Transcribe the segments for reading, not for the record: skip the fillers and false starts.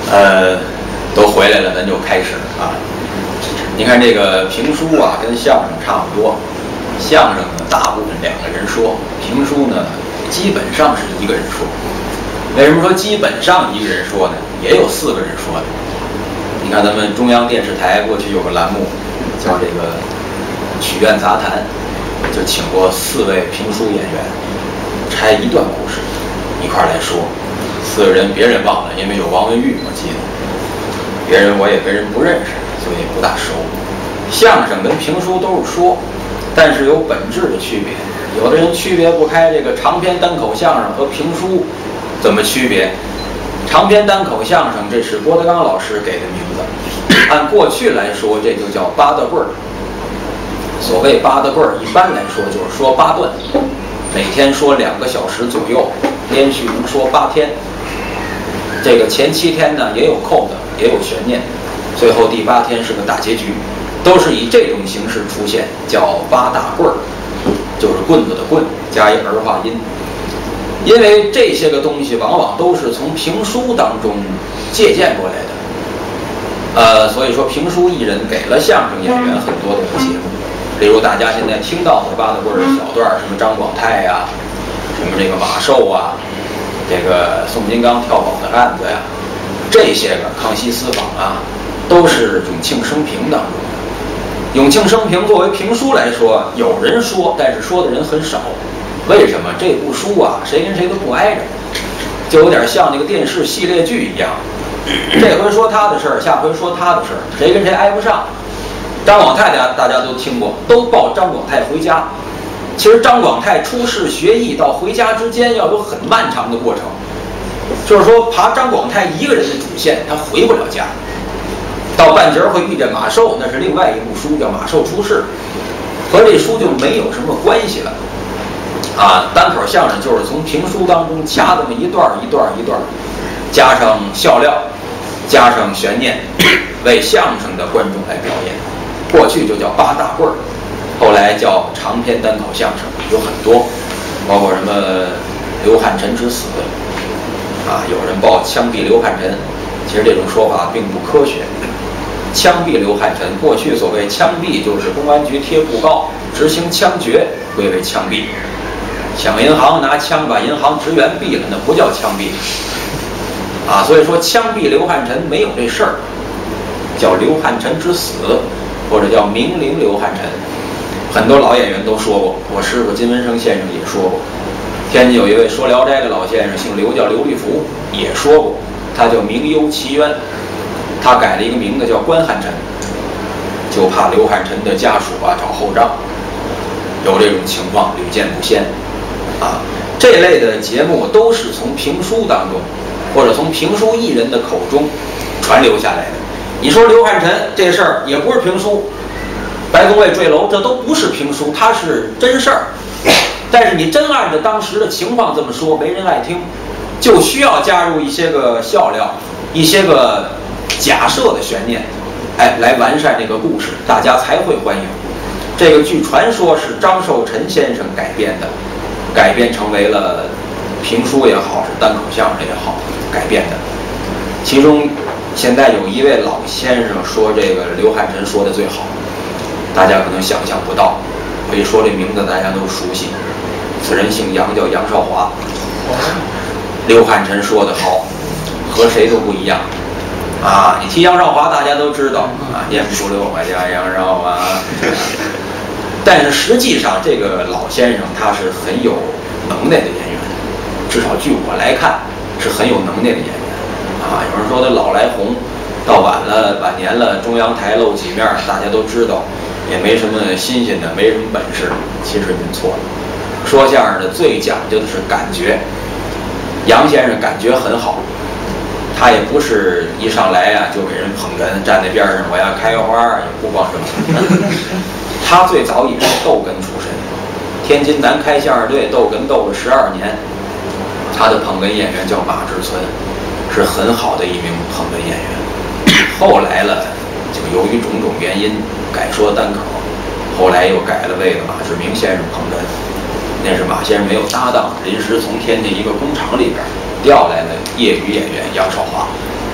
都回来了，咱就开始啊。你看这个评书啊，跟相声差不多。相声呢，大部分两个人说；评书呢，基本上是一个人说。为什么说基本上一个人说呢？也有4个人说的。你看咱们中央电视台过去有个栏目叫这个曲苑杂谈，就请过4位评书演员，拆一段故事一块来说。4个人别人忘了，因为有王文玉我记得，别人我也跟人不认识，所以不大熟。相声跟评书都是说，但是有本质的区别。有的人区别不开这个长篇单口相声和评书怎么区别。长篇单口相声，这是郭德纲老师给的名字。按过去来说，这就叫八大棍儿。所谓八大棍儿，一般来说就是说8段，每天说2个小时左右，连续能说8天。这个前7天呢也有扣的，也有悬念，最后第8天是个大结局，都是以这种形式出现，叫8大棍儿，就是棍子的棍加一儿化音。因为这些个东西往往都是从评书当中借鉴过来的，所以说评书艺人给了相声演员很多的节目，例如大家现在听到的八大棍儿的小段，什么张广泰呀，什么这个马寿啊，这个宋金刚跳宝的案子呀，这些个康熙私访啊，都是永庆生平当中的。永庆生平作为评书来说，有人说，但是说的人很少。为什么？这部书啊，谁跟谁都不挨着，就有点像那个电视系列剧一样。这回说他的事儿，下回说他的事儿，谁跟谁挨不上。张广泰大家都听过，都报张广泰回家。其实张广泰出仕学艺到回家之间要有很漫长的过程，就是说爬张广泰一个人的主线，他回不了家。到半截会遇见马寿，那是另外一部书，叫《马寿出世》，和这书就没有什么关系了。单口相声就是从评书当中掐这么一段一段一段，加上笑料，加上悬念，为相声的观众来表演。过去就叫8大棍儿，后来叫长篇单口相声，有很多，包括什么刘汉臣之死，有人报枪毙刘汉臣，其实这种说法并不科学。枪毙刘汉臣，过去所谓枪毙就是公安局贴布告，执行枪决归为枪毙。抢银行拿枪把银行职员毙了，那不叫枪毙所以说枪毙刘汉臣没有这事儿，叫刘汉臣之死，或者叫明灵刘汉臣。很多老演员都说过，我师傅金文生先生也说过。天津有一位说《聊斋》的老先生，姓刘，叫刘立福，也说过，他叫明幽奇渊，他改了一个名字叫关汉臣，就怕刘汉臣的家属找后账，有这种情况屡见不鲜。这类的节目都是从评书当中，或者从评书艺人的口中传流下来的。你说刘汉臣这事儿也不是评书，白宫卫坠楼这都不是评书，它是真事儿。但是你真按照当时的情况这么说，没人爱听，就需要加入一些个笑料，一些个假设的悬念，来完善这个故事，大家才会欢迎。这个据传说是张寿臣先生改编的，改编成为了评书也好，是单口相声也好改编的。其中现在有一位老先生说这个刘汉臣说的最好，大家可能想象不到，我一说这名字大家都熟悉。此人姓杨，叫杨少华。刘汉臣说的好，和谁都不一样你提杨少华大家都知道念不出刘华家杨少华。但是实际上这个老先生他是很有能耐的演员，至少据我来看是很有能耐的演员有人说他老来红，到晚年了中央台露几面大家都知道，也没什么新鲜的，没什么本事。其实您错了，说相声的最讲究的是感觉。杨先生感觉很好，他也不是一上来就给人捧哏，站在边上我要开花，也不光这么他最早也是逗哏出身，天津南开相声队逗哏逗了12年。他的捧哏演员叫马志存，是很好的一名捧哏演员。后来了，就由于种种原因改说单口，后来又改了为了马志明先生捧哏。那是马先生没有搭档，临时从天津一个工厂里边调来了业余演员杨少华。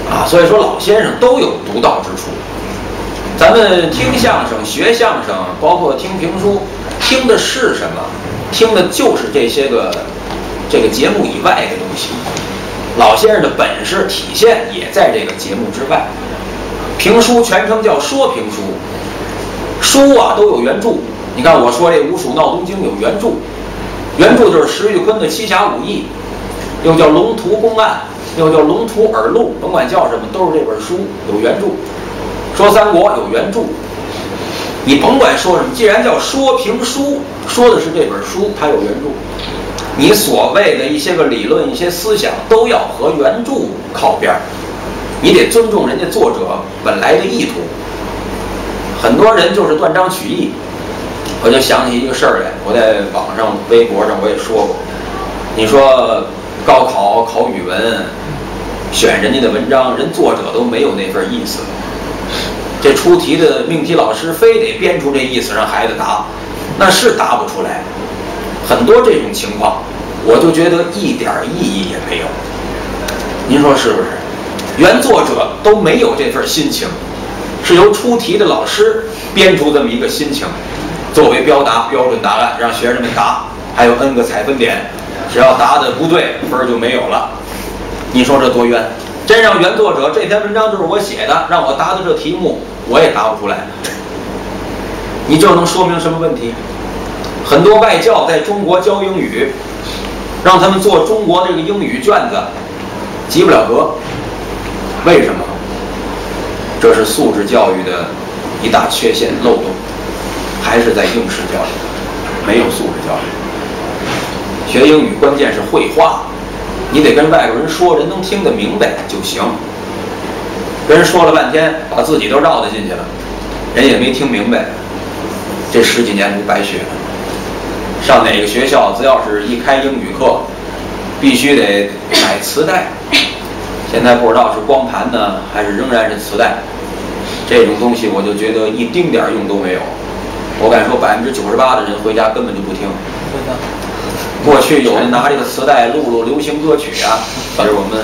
所以说老先生都有独到之处。咱们听相声、学相声，包括听评书，听的是什么？听的就是这些个这个节目以外的东西。老先生的本事体现也在这个节目之外。评书全称叫说评书，书啊都有原著。你看我说这《吴蜀闹东京》有原著，原著就是石玉坤的《七侠五义》，又叫《龙图公案》，又叫《龙图耳录》，甭管叫什么，都是这本书有原著。说三国有原著，你甭管说什么，既然叫说评书，说的是这本书，它有原著。你所谓的一些个理论、一些思想，都要和原著靠边儿。你得尊重人家作者本来的意图。很多人就是断章取义。我就想起一个事儿来，我在网上、微博上我也说过。你说高考考语文，选人家的文章，人作者都没有那份意思。这出题的命题老师非得编出这意思让孩子答，那是答不出来。很多这种情况，我就觉得一点意义也没有。您说是不是？原作者都没有这份心情，是由出题的老师编出这么一个心情，作为标准答案，让学生们答，还有 N 个采分点，只要答的不对，分就没有了。你说这多冤！真让原作者这篇文章就是我写的，让我答的这题目，我也答不出来。你这能说明什么问题？很多外教在中国教英语，让他们做中国这个英语卷子，及不了格。为什么？这是素质教育的一大缺陷漏洞，还是在应试教育，没有素质教育。学英语关键是会话，你得跟外国人说，人能听得明白就行。跟人说了半天，把自己都绕得进去了，人也没听明白，这10几年不白学了。上哪个学校，只要是一开英语课，必须得买磁带。现在不知道是光盘呢，还是仍然是磁带。这种东西我就觉得一丁点用都没有。我敢说98%的人回家根本就不听。过去有人拿这个磁带录流行歌曲啊，这是我们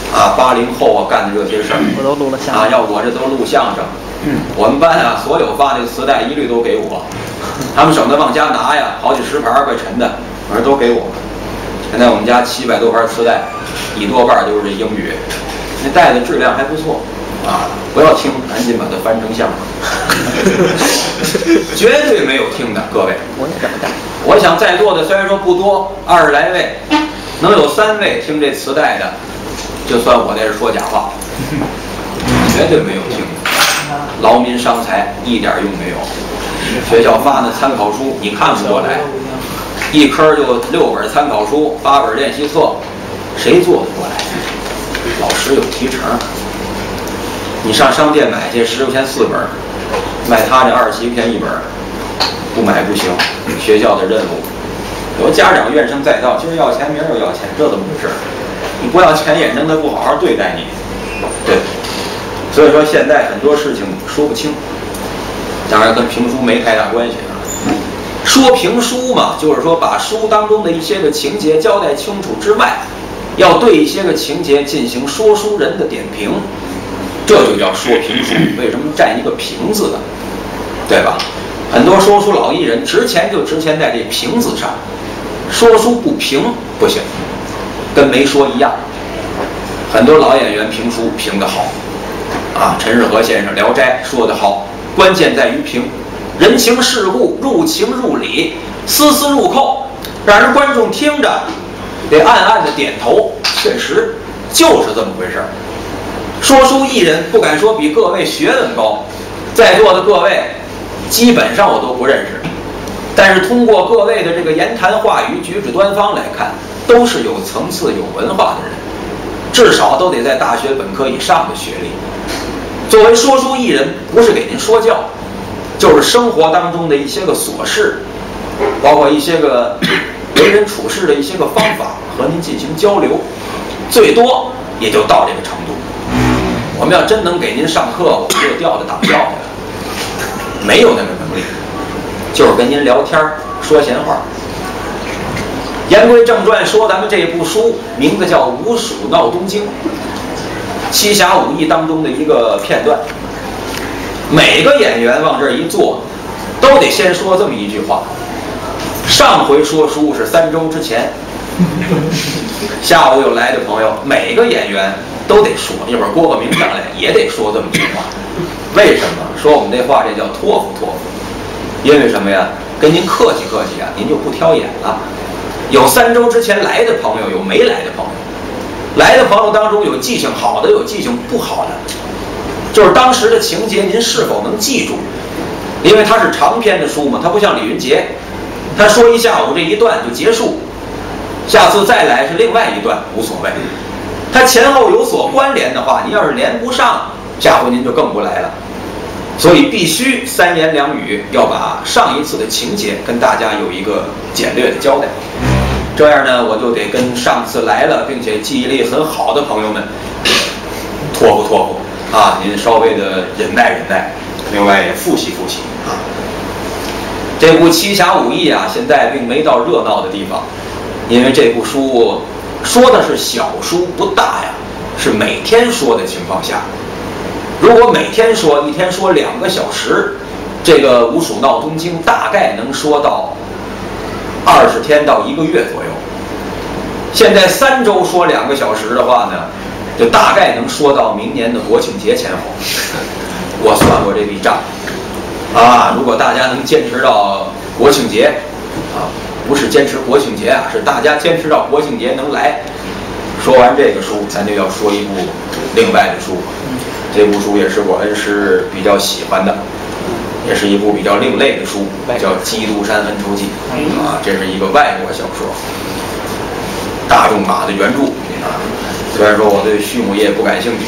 80后干的这些事儿。 我都录了相声要我这都录相声。我们班所有发这个磁带一律都给我，他们省得往家拿呀，好几10盘怪沉的，我说都给我。现在我们家700多盘磁带，一多半都是这英语，那带的质量还不错不要听，赶紧把它翻成相声，绝对没有听的，各位。 我也这么干。 我想在座的虽然说不多，20来位，能有3位听这磁带的，就算我在这说假话，绝对没有听，劳民伤财，一点用没有。学校发的参考书你看不过来，一科就6本参考书，8本练习册，谁做得过来？老师有提成。你上商店买去16钱4本，卖他这27片1本，不买不行。学校的任务，有家长怨声载道，今儿要钱，明儿又要钱，这怎么回事？你不要钱也能他不好好对待你，对。所以说现在很多事情说不清，当然跟评书没太大关系说评书嘛，就是说把书当中的一些个情节交代清楚之外，要对一些个情节进行说书人的点评，这就叫说评书。为什么占一个评字呢？对吧？很多说书老艺人值钱就值钱在这评字上，说书不评不行，跟没说一样。很多老演员评书评得好陈日和先生《聊斋》说得好，关键在于评。人情世故入情入理，丝丝入扣，让人观众听着得暗暗的点头，确实就是这么回事儿。说书艺人不敢说比各位学问高，在座的各位基本上我都不认识，但是通过各位的这个言谈话语、举止端方来看，都是有层次、有文化的人，至少都得在大学本科以上的学历。作为说书艺人，不是给您说教，就是生活当中的一些个琐事，包括一些个为人处事的一些个方法和您进行交流，最多也就到这个程度。我们要真能给您上课，我们就调到党校去了，没有那个能力，就是跟您聊天说闲话。言归正传，说咱们这部书名字叫《吴蜀闹东京》， 七侠五义》当中的一个片段。每个演员往这儿一坐，都得先说这么一句话。上回说书是3周之前，下午有来的朋友，每个演员都得说，一会儿郭鹤鸣上来也得说这么一句话。为什么说我们这话这叫托付托付？因为什么呀？跟您客气客气啊，您就不挑眼了。有3周之前来的朋友，有没来的朋友。来的朋友当中有记性好的，有记性不好的，就是当时的情节您是否能记住？因为它是长篇的书嘛，它不像李云杰，他说一下午这一段就结束，下次再来是另外一段，无所谓。它前后有所关联的话，您要是连不上，下回您就更不来了。所以必须3言2语要把上一次的情节跟大家有一个简略的交代。这样呢，我就得跟上次来了并且记忆力很好的朋友们托付啊，您稍微的忍耐，另外也复习啊。这部《七侠五义》啊，现在并没到热闹的地方，因为这部书说的是小书不大呀，是每天说的情况下，如果每天说，一天说2个小时，这个《吴蜀闹东京》大概能说到20天到1个月左右。现在3周说2个小时的话呢，就大概能说到明年的国庆节前后。我算过这笔账啊，如果大家能坚持到国庆节啊，不是坚持国庆节啊，是大家坚持到国庆节能来。说完这个书，咱就要说一部另外的书。这部书也是我恩师比较喜欢的，也是一部比较另类的书，叫《基督山恩仇记》啊，这是一个外国小说，大仲马的原著啊。虽然说我对畜牧业不感兴趣，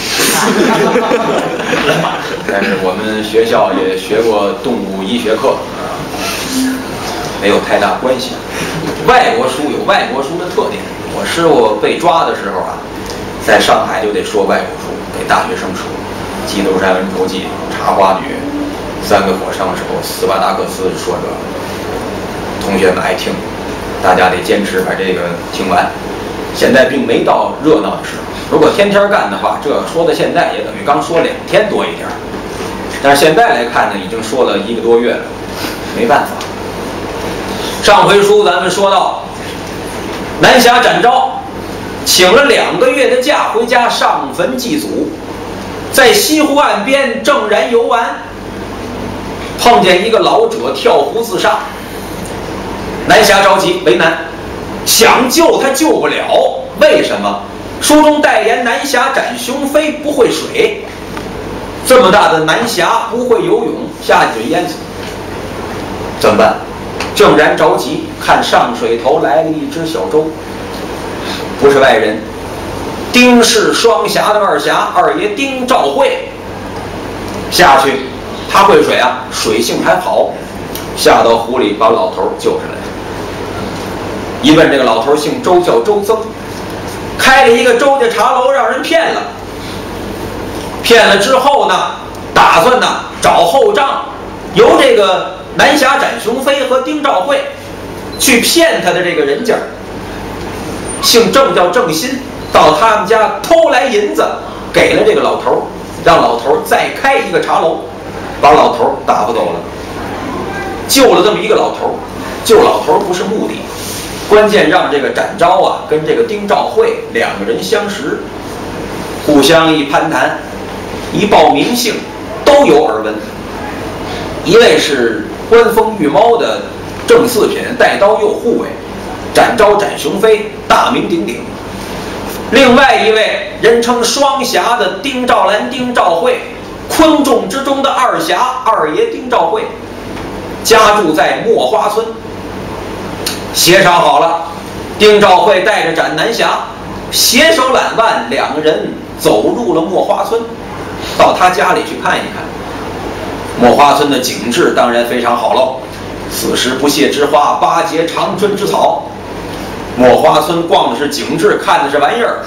但是我们学校也学过动物医学课啊，没有太大关系。外国书有外国书的特点，我师傅被抓的时候啊，在上海就得说外国书给大学生说，《基督山恩仇记》、《茶花女》、3个火枪手、斯巴达克斯说着，同学们爱听，大家得坚持把这个听完。现在并没到热闹的时候，如果天天干的话，这说到现在也等于刚说2天多一点。但是现在来看呢，已经说了1个多月了，没办法。上回书咱们说到，南侠展昭请了2个月的假回家上坟祭祖，在西湖岸边正然游玩，碰见一个老者跳湖自杀。南侠着急为难，想救他救不了，为什么？书中代言南侠展雄飞不会水，这么大的南侠不会游泳，下去就淹死，怎么办？正然着急，看上水头来了一只小舟，不是外人，丁氏双侠的2侠二爷丁兆会下去，他会水啊，水性还好，下到湖里把老头救上来。一问这个老头姓周，叫周增，开了一个周家茶楼，让人骗了。骗了之后呢，打算呢找后账，由这个南侠展雄飞和丁兆会去骗他的这个人家，姓郑叫郑新，到他们家偷来银子，给了这个老头，让老头再开一个茶楼，把老头打发走了。救了这么一个老头，救老头不是目的，关键让这个展昭啊跟这个丁兆会2个人相识，互相一攀谈，一报名姓，都有耳闻。一位是官封御猫的正四品带刀右护卫展昭展雄飞，大名鼎鼎。另外一位人称双侠的丁兆兰丁兆会，昆仲之中的2侠二爷丁兆会，家住在墨花村。协商好了，丁兆会带着展南侠携手揽腕，2个人走入了墨花村，到他家里去看一看。墨花村的景致当然非常好喽，4时不谢之花，8节长春之草。墨花村逛的是景致，看的是玩意儿。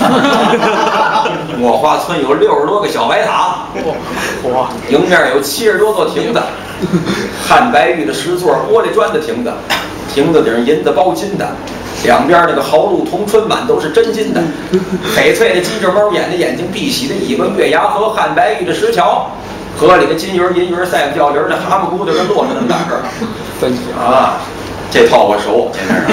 墨花村有60多个小白塔，迎面有70多座亭子，汉白玉的石座，玻璃砖的亭子，亭子顶银子包金的， 两边这个毫露同春满都是真金的，翡翠的鸡翅猫眼的眼睛，碧玺的尾巴，月牙河汉白玉的石桥，河里的金鱼银鱼赛不掉鳞的蛤蟆骨头跟骆驼那么大个儿，啊，这套我熟，前面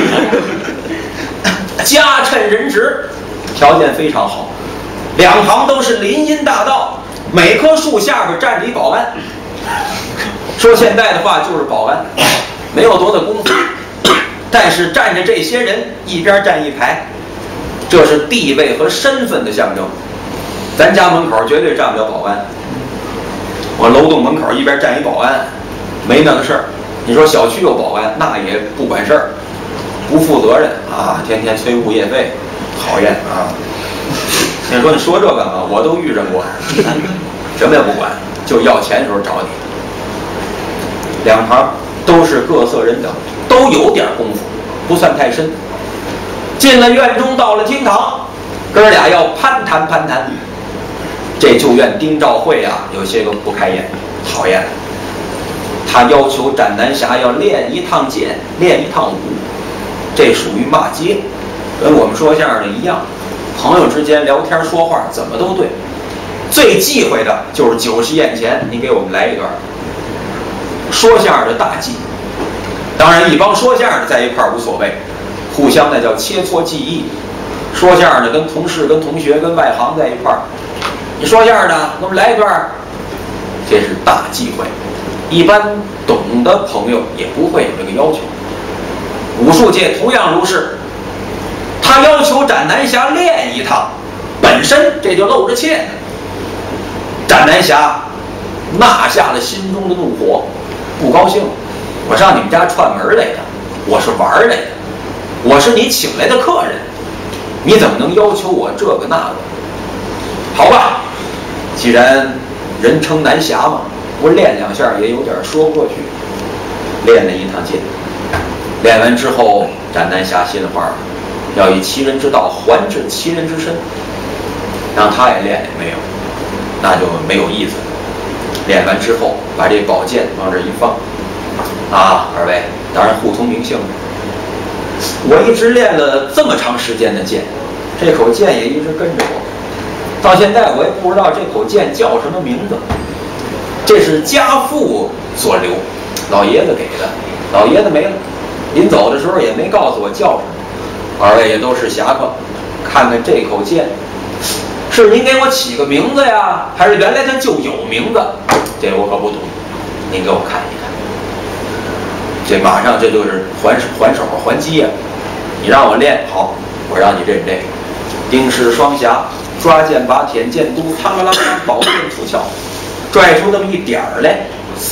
家趁人直，条件非常好，两旁都是林荫大道，每棵树下边站着一保安。说现在的话就是保安，没有多大功夫，但是站着这些人一边站一排，这是地位和身份的象征。咱家门口绝对站不了保安，我楼栋门口一边站一保安，没那个事儿。你说小区有保安，那也不管事儿，不负责任啊，天天催物业费，讨厌啊！你说你说这干嘛？我都遇上过，什么也不管，就要钱的时候找你。两旁都是各色人等，都有点功夫，不算太深。进了院中，到了厅堂，哥俩要攀谈攀谈。这旧院丁兆会啊，有些个不开眼，讨厌。他要求斩南侠要练一趟剑，练一趟武，这属于骂街，跟我们说相声的一样。朋友之间聊天说话怎么都对，最忌讳的就是酒席宴前你给我们来一段。说相声的大忌，当然一帮说相声的在一块儿无所谓，互相那叫切磋技艺。说相声的跟同事、跟同学、跟外行在一块儿，你说相声的给我们来一段，这是大忌讳。一般懂的朋友也不会有这个要求。武术界同样如是，他要求斩南侠练一趟，本身这就露着怯呢。斩南侠纳下了心中的怒火，不高兴，我上你们家串门来的，我是玩来的，我是你请来的客人，你怎么能要求我这个那个？好吧，既然人称南侠嘛，我练两下也有点说不过去。练了一趟剑，练完之后，斩南侠心里话，要以其人之道还治其人之身，让他也练没有，那就没有意思了。练完之后，把这宝剑往这一放，啊，二位当然互通名姓。我一直练了这么长时间的剑，这口剑也一直跟着我，到现在我也不知道这口剑叫什么名字。这是家父所留，老爷子给的，老爷子没了，临走的时候也没告诉我叫什么。二位也都是侠客，看看这口剑。是您给我起个名字呀，还是原来它就有名字？这我可不懂，您给我看一看。这马上这就是还手还击呀！你让我练好，我让你认这个。丁氏双侠，抓剑拔舔剑都，嘡啦啦啦，宝剑出鞘，拽出那么一点儿来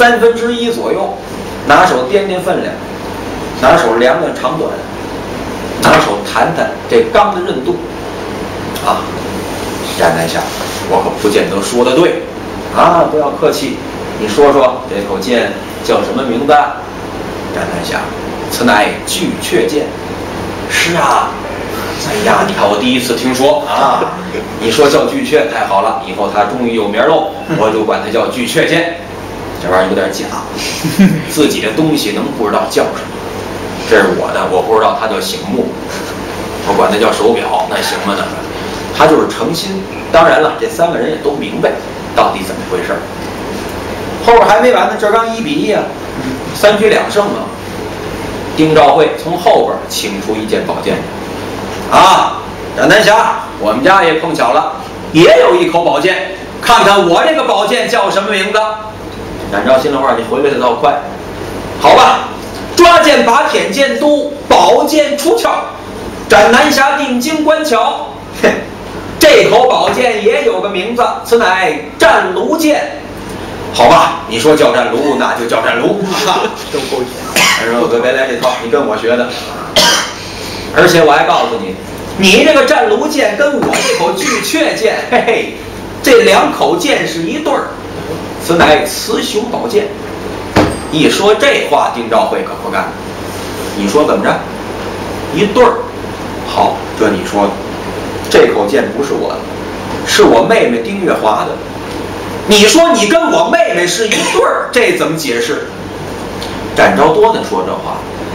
，1/3左右，拿手掂掂分量，拿手量量长短，拿手弹弹这钢的韧度，啊！斩南侠，我可不见得说得对，啊，不要客气，你说说这口剑叫什么名字？斩南侠，此乃巨阙剑。是啊，哎呀，你看我第一次听说啊，你说叫巨阙太好了，以后他终于有名喽，我就管他叫巨阙剑。这玩意儿有点假，自己的东西能不知道叫什么？这是我的，我不知道它叫醒目，我管它叫手表，那行吗？那个。他就是诚心，当然了，这3个人也都明白到底怎么回事。后边还没完呢，这刚1比1啊，3局2胜嘛。丁兆会从后边请出一件宝剑，啊，斩南侠，我们家也碰巧了，也有一口宝剑，看看我这个宝剑叫什么名字。展昭心里话，你回来的倒快，好吧，抓剑拔舔剑都，宝剑出鞘，斩南侠定睛观瞧，嘿。这口宝剑也有个名字，此乃战卢剑。好吧，你说叫战卢，那就叫战卢。真够钱！他说别来这套，你跟我学的。而且我还告诉你，你这个战卢剑跟我这口巨阙剑，嘿嘿，这2口剑是一对儿，此乃雌雄宝剑。一说这话，丁兆会可不干。你说怎么着？一对儿。好，这你说的。这口剑不是我的，是我妹妹丁月华的。你说你跟我妹妹是一对儿，这怎么解释？展昭多能说这话，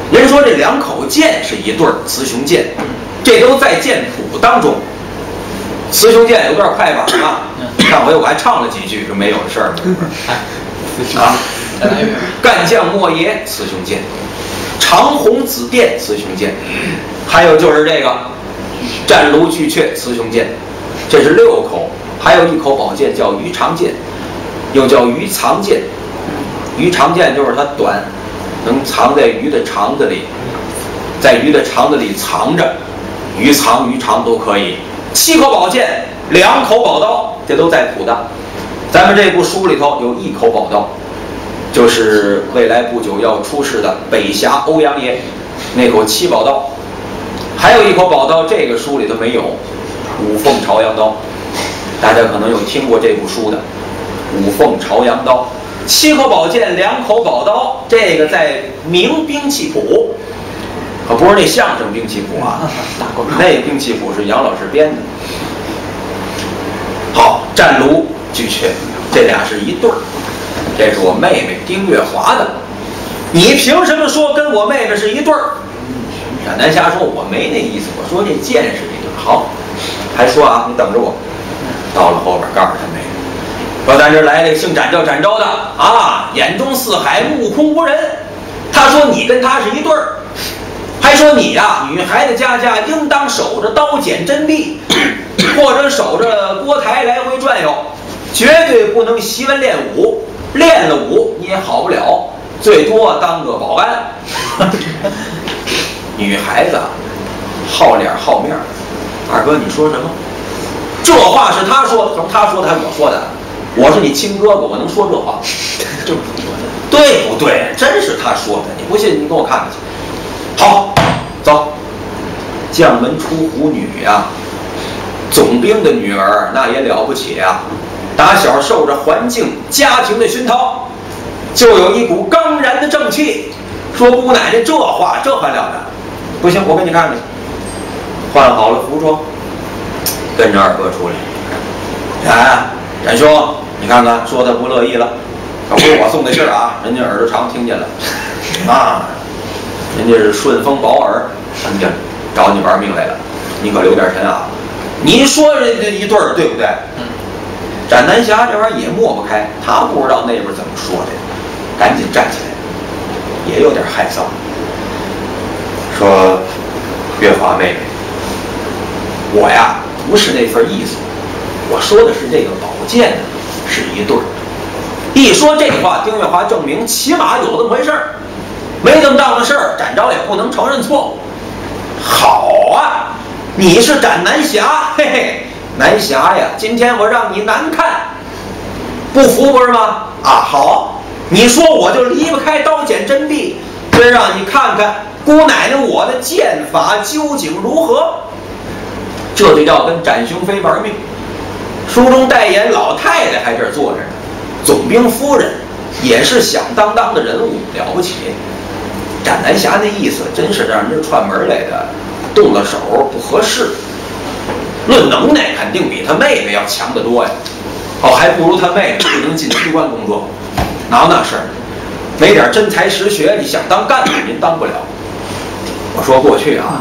人说这2口剑是一对儿雌雄剑，这都在剑谱当中。雌雄剑有段快板啊，上回我还唱了几句，就没有的事儿了。啊，干将莫邪雌雄剑，长虹紫电雌雄剑，还有就是这个战卢巨阙雌雄剑，这是6口。还有1口宝剑叫鱼肠剑，又叫鱼藏剑。鱼肠剑就是它短，能藏在鱼的肠子里，在鱼的肠子里藏着，鱼藏鱼肠都可以。7口宝剑，2口宝刀，这都在谱的。咱们这部书里头有1口宝刀，就是未来不久要出世的北侠欧阳爷那口7宝刀。还有1口宝刀，这个书里头没有，五凤朝阳刀。大家可能有听过这部书的五凤朝阳刀。7口宝剑，2口宝刀，这个在明兵器谱，可不是那相声兵器谱啊，那兵器谱是杨老师编的。好，战卢巨阙，这俩是一对儿。这是我妹妹丁月华的，你凭什么说跟我妹妹是一对儿？陕南侠说我没那意思，我说这剑是一对儿。好，还说啊，你等着我。到了后边告诉他妹妹，说咱这来了个姓展叫展昭的啊，眼中四海，目空无人。他说你跟他是一对儿，还说你呀，女孩子家家应当守着刀剑真币，或者守着锅台来回转悠，绝对不能习文练武，练了武你也好不了，最多当个保安。女孩子好脸好面，二哥你说什么？这话是他说的，什么他说的还是我说的？我是你亲哥哥，我能说这话？就是你说的，对不对？真是他说的，你不信你跟我看看去。好，走。将门出虎女呀，总兵的女儿那也了不起啊！打小受着环境家庭的熏陶，就有一股刚然的正气。说姑奶奶这话还了得？不行，我给你看看。换好了服装，跟着二哥出来。展兄，你看看，说他不乐意了，可不是我送的信儿啊，人家耳朵长听见了啊，人家是顺丰保尔，人家找你玩命来了，你可留点神啊！你说这一对儿对不对？斩南侠这玩意儿也抹不开，他不知道那边怎么说的，赶紧站起来，也有点害臊，说：“月华妹妹，我呀不是那份意思，我说的是这个宝剑是一对儿。”一说这话，丁月华证明起码有这么回事儿，没这么当的事儿，展昭也不能承认错误。好啊，你是斩南侠，嘿嘿，南侠呀，今天我让你难看，不服不是吗？啊，好，你说我就离不开刀剑真币，真让你看看姑奶奶我的剑法究竟如何。这就要跟展雄飞玩命。书中代言老太太还这儿坐着呢，总兵夫人也是响当当的人物，了不起。斩南侠那意思真是让人家串门来的，动了手不合适。论能耐肯定比他妹妹要强得多呀，还不如他妹妹不能进机关工作，哪有那事儿？没点真才实学，你想当干部您当不了。我说过去啊，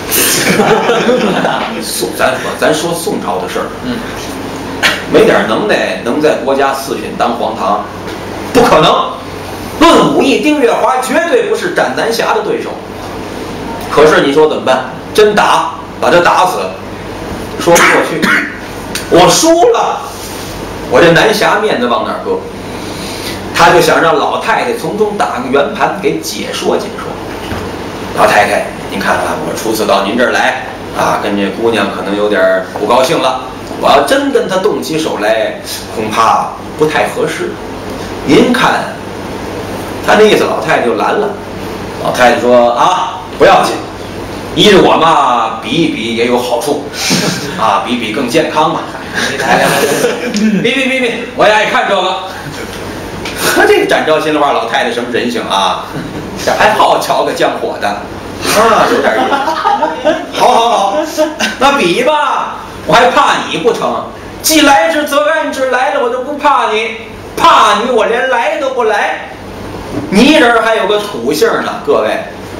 咱说宋朝的事儿，没点能耐能在国家四品当皇堂，不可能。论武艺，丁月华绝对不是斩南侠的对手。可是你说怎么办？真打，把他打死，说不过去。我输了，我这南侠面子往哪儿搁？他就想让老太太从中打个圆盘，给解说解说。老太太，您看看，我初次到您这儿来啊，跟这姑娘可能有点不高兴了。我要真跟她动起手来，恐怕不太合适。您看，他那意思，老太太就拦了。老太太说啊，不要紧，依着我嘛，比一比也有好处啊，比比更健康嘛。比，我也爱看这个。这个展昭心里话，老太太什么人性啊？还好瞧个江火的啊，有点意思。好，那比吧，我还怕你不成？既来之则安之，来了我就不怕你，怕你我连来都不来。泥人还有个土性呢，各位，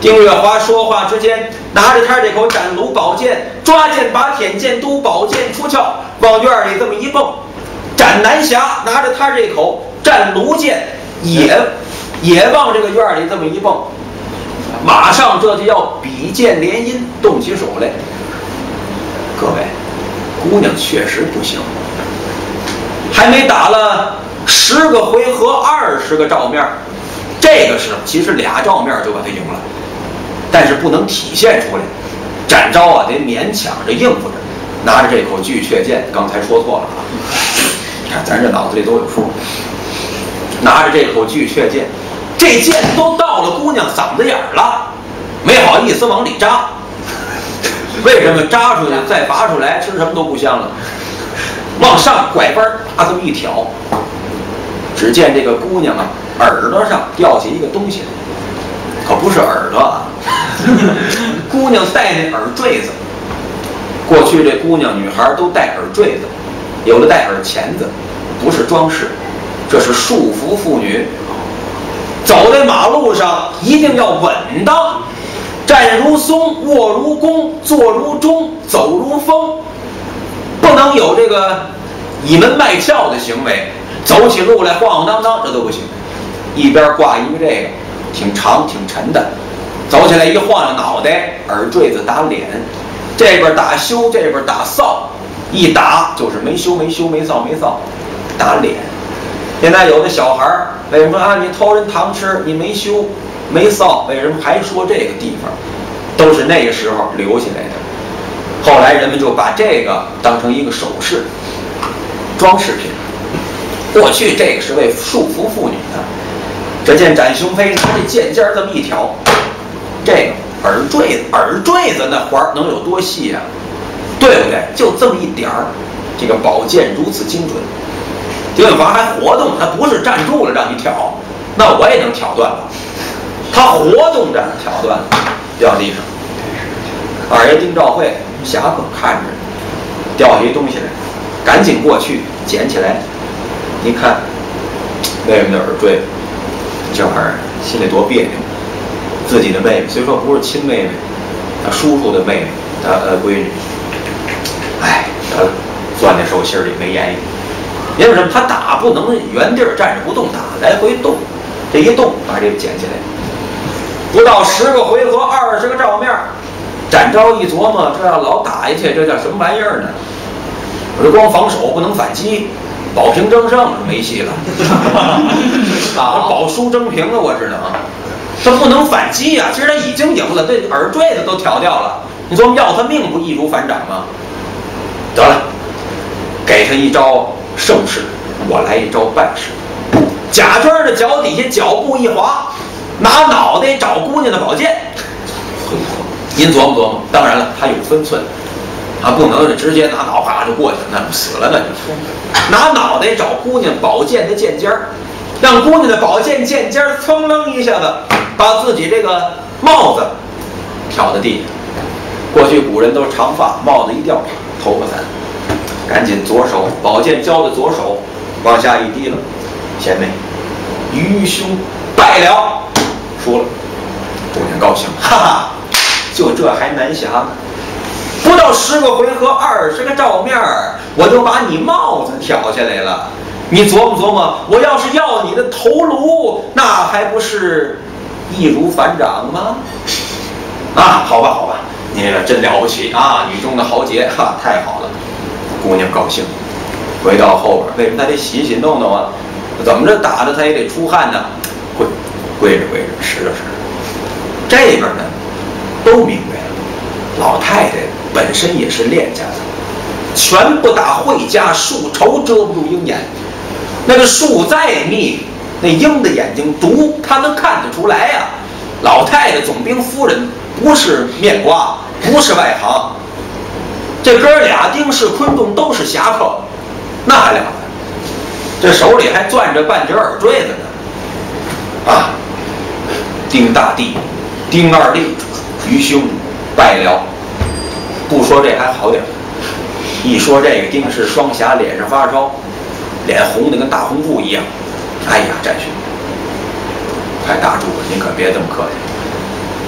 丁月华说话之间，拿着他这口斩炉宝剑，抓剑拔天剑，都宝剑出鞘，往院里这么一蹦。斩南侠拿着他这口战炉剑，也往这个院里这么一蹦，马上这就要比剑联姻，动起手来。各位，姑娘确实不行，还没打了10个回合，20个照面，这个时候其实2照面就把他赢了，但是不能体现出来。展昭啊，得勉强着应付着，拿着这口巨阙剑，刚才说错了啊，你看咱这脑子里都有数。拿着这口巨阙剑，这剑都到了姑娘嗓子眼儿了，没好意思往里扎。为什么扎出去再拔出来，吃什么都不香了？往上拐弯，啪这么一挑，只见这个姑娘啊，耳朵上掉下一个东西来，可不是耳朵啊，姑娘戴那耳坠子。过去这姑娘女孩都戴耳坠子，有的戴耳钳子，不是装饰，这是束缚妇女。走在马路上一定要稳当，站如松，卧如弓，坐如钟，走如风，不能有这个倚门卖俏的行为，走起路来晃晃荡荡，这都不行。一边挂一个这个挺长挺沉的，走起来一晃悠脑袋，耳坠子打脸，这边打羞，这边打臊，一打就是没羞没羞，没臊没臊，打脸。现在有的小孩为什么啊？你偷人糖吃，你没羞没臊，为什么还说这个地方？都是那个时候留下来的。后来人们就把这个当成一个首饰、装饰品。过去这个是为束缚妇女的。只见展雄飞拿这剑尖这么一挑，这个耳坠子那环能有多细啊？对不对？就这么一点儿，这个宝剑如此精准。丁月华还活动，他不是站住了让你挑，那我也能挑断了。他活动着挑断了，掉地上。二爷丁兆会侠客看着，掉下一东西来，赶紧过去捡起来。一看，妹妹的耳坠，这玩意儿心里多别扭。自己的妹妹虽说不是亲妹妹，他叔叔的妹妹，他闺女，哎，得了，攥在手心里没言语。因为什么？他打不能原地儿站着不动，打来回动，这一动把这个捡起来。不到10个回合，20个照面，展昭一琢磨，这要老打下去，这叫什么玩意儿呢？我这光防守不能反击，保平争胜是没戏了。啊，保输争平啊，我只能。他不能反击啊！其实他已经赢了，这耳坠子都挑掉了。你说要他命不易如反掌吗？得了，给他一招盛世，我来一招败世。贾庄的脚底下脚步一滑，拿脑袋找姑娘的宝剑。您琢磨琢磨，当然了，他有分寸，他不能直接拿脑啪就过去，那死了那就。拿脑袋找姑娘宝剑的剑尖儿，让姑娘的宝剑剑尖儿噌楞一下子把自己这个帽子挑在地上。过去古人都是长发，帽子一掉，头发散。赶紧左手宝剑交的左手，往下一提了，贤妹，愚兄败了，输了。姑娘高兴，哈哈，就这还难降呢。不到10个回合，20个照面，我就把你帽子挑下来了。你琢磨琢磨，我要是要你的头颅，那还不是易如反掌吗？啊，好吧，好吧，你这真了不起啊，女中的豪杰，哈，太好了。姑娘高兴，回到后边，为什么他得洗洗弄弄啊？怎么着打着他也得出汗呢？跪着，拾着。这边呢，都明白了，老太太本身也是练家的，全不打会家，树绸遮不住鹰眼。那个树再密，那鹰的眼睛毒，他能看得出来呀。老太太总兵夫人不是面瓜，不是外行。这哥俩丁氏、昆仲都是侠客，那还了得？这手里还攥着半截耳坠子呢。啊，丁大帝、丁二弟、愚兄败了。不说这还好点，一说这个丁氏双侠脸上发烧，脸红的跟大红布一样。哎呀，战兄，快打住吧，您可别这么客气。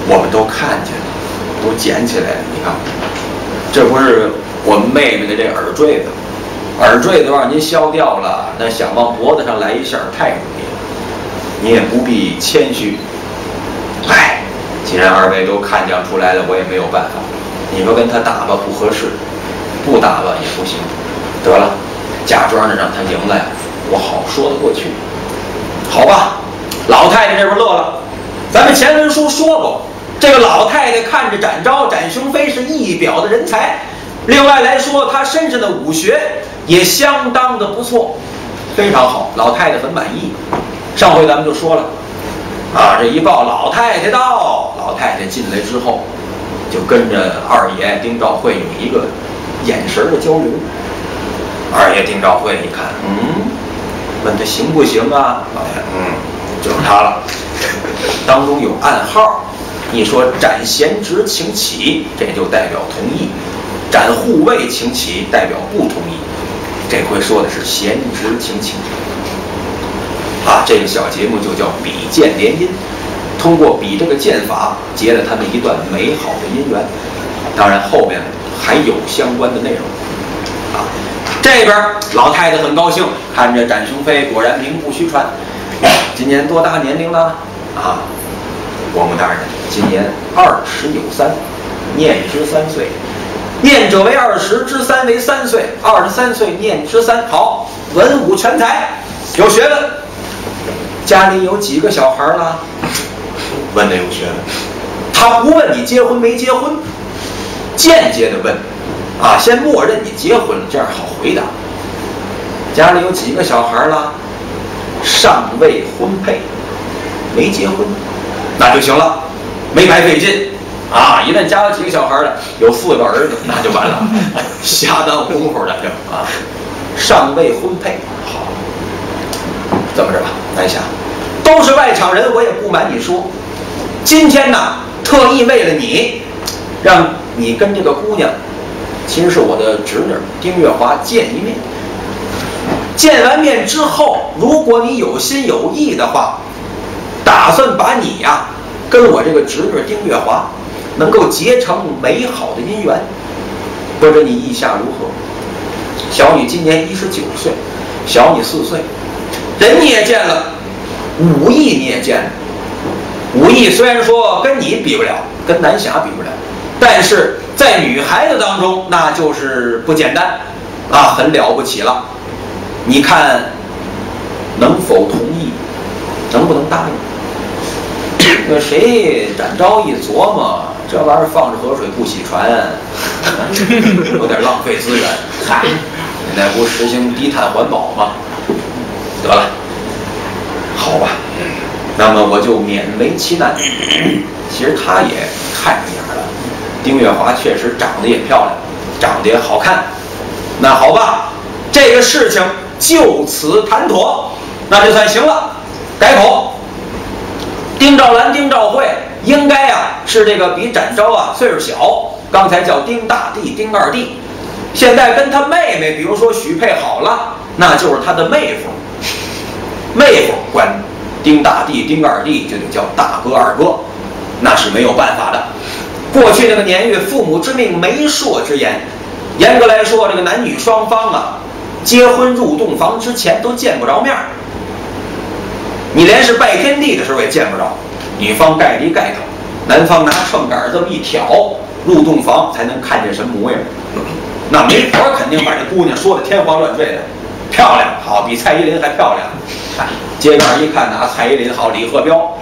我们都看见了，都捡起来了。你看，这不是我们妹妹的这耳坠子，耳坠子让您削掉了，那想往脖子上来一下太容易了，你也不必谦虚。哎，既然二位都看讲出来了，我也没有办法。你说跟他打吧不合适，不打吧也不行。得了，假装着让他赢了呀，我好说得过去。好吧，老太太这边乐了。咱们前文书说过，这个老太太看着展昭、展雄飞是一表的人才，另外来说，她身上的武学也相当的不错，非常好，老太太很满意。上回咱们就说了，啊，这一报老太太到，老太太进来之后，就跟着二爷丁兆会有一个眼神的交流。二爷丁兆会一看，问他行不行啊？老太太，就是他了。当中有暗号，一说展贤侄请起，这就代表同意；展护卫请起，代表不同意。这回说的是贤侄请起。啊，这个小节目就叫比剑联姻，通过比这个剑法结了他们一段美好的姻缘。当然后面还有相关的内容。啊，这边老太太很高兴，看着展雄飞果然名不虚传。今年多大年龄了？啊，国母大人今年20有3，念之3岁。念者为20，之3为3岁，23岁念之3。好，文武全才，有学问。家里有几个小孩了？问的有学问。他不问你结婚没结婚，间接的问，啊，先默认你结婚了，这样好回答。家里有几个小孩了？尚未婚配，没结婚，那就行了，没白费劲啊！一旦家有几个小孩了，有4个儿子，那就完了，瞎耽误功夫了，这啊，尚未婚配，好，这么着吧，南霞，都是外场人，我也不瞒你说，今天呢，特意为了你，让你跟这个姑娘，其实是我的侄女丁月华见一面。见完面之后，如果你有心有意的话，打算把你呀跟我这个侄女丁月华能够结成美好的姻缘，不知你意下如何？小女今年19岁，小你4岁，人你也见了，武艺你也见了。武艺虽然说跟你比不了，跟南霞比不了，但是在女孩子当中那就是不简单啊，很了不起了。你看能否同意，能不能答应？那谁展昭一琢磨，这玩意儿放着河水不洗船，有点浪费资源。嗨，现在不实行低碳环保吗？得了，好吧，那么我就勉为其难。其实他也看上眼了，丁月华确实长得也漂亮，长得也好看。那好吧，这个事情就此谈妥，那就算行了。改口，丁兆兰、丁兆慧应该啊是这个比展昭啊岁数小，刚才叫丁大弟、丁二弟，现在跟他妹妹，比如说许配好了，那就是他的妹夫。妹夫管丁大弟、丁二弟就得叫大哥、二哥，那是没有办法的。过去那个年月，父母之命，媒妁之言，严格来说，这个男女双方啊，结婚入洞房之前都见不着面儿，你连是拜天地的时候也见不着。女方盖着一盖头，男方拿秤杆这么一挑，入洞房才能看见什么模样。那媒婆肯定把这姑娘说的天花乱坠的，漂亮，好，比蔡依林还漂亮。街边一看啊，蔡依林好，李鹤彪，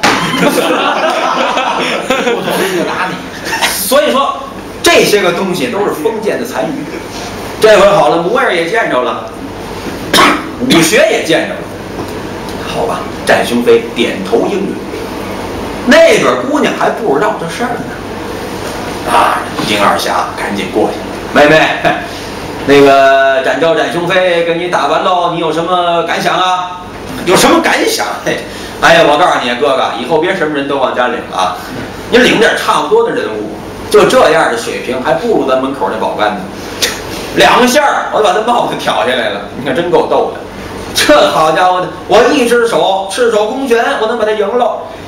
所以说这些个东西都是封建的残余。这回好了，模样也见着了，武学也见着了，好吧，展雄飞点头应允。那边姑娘还不知道这事儿呢，啊，丁二侠赶紧过去，妹妹，那个展昭、展雄飞跟你打完喽，你有什么感想啊？有什么感想？嘿，哎呀，我告诉你，哥哥，以后别什么人都往家领啊，你领点差不多的人物，就这样的水平，还不如咱门口那保官呢。2下我就把他帽子挑下来了，你看真够逗的。这好家伙的，我一只手赤手空拳，我能把他赢喽。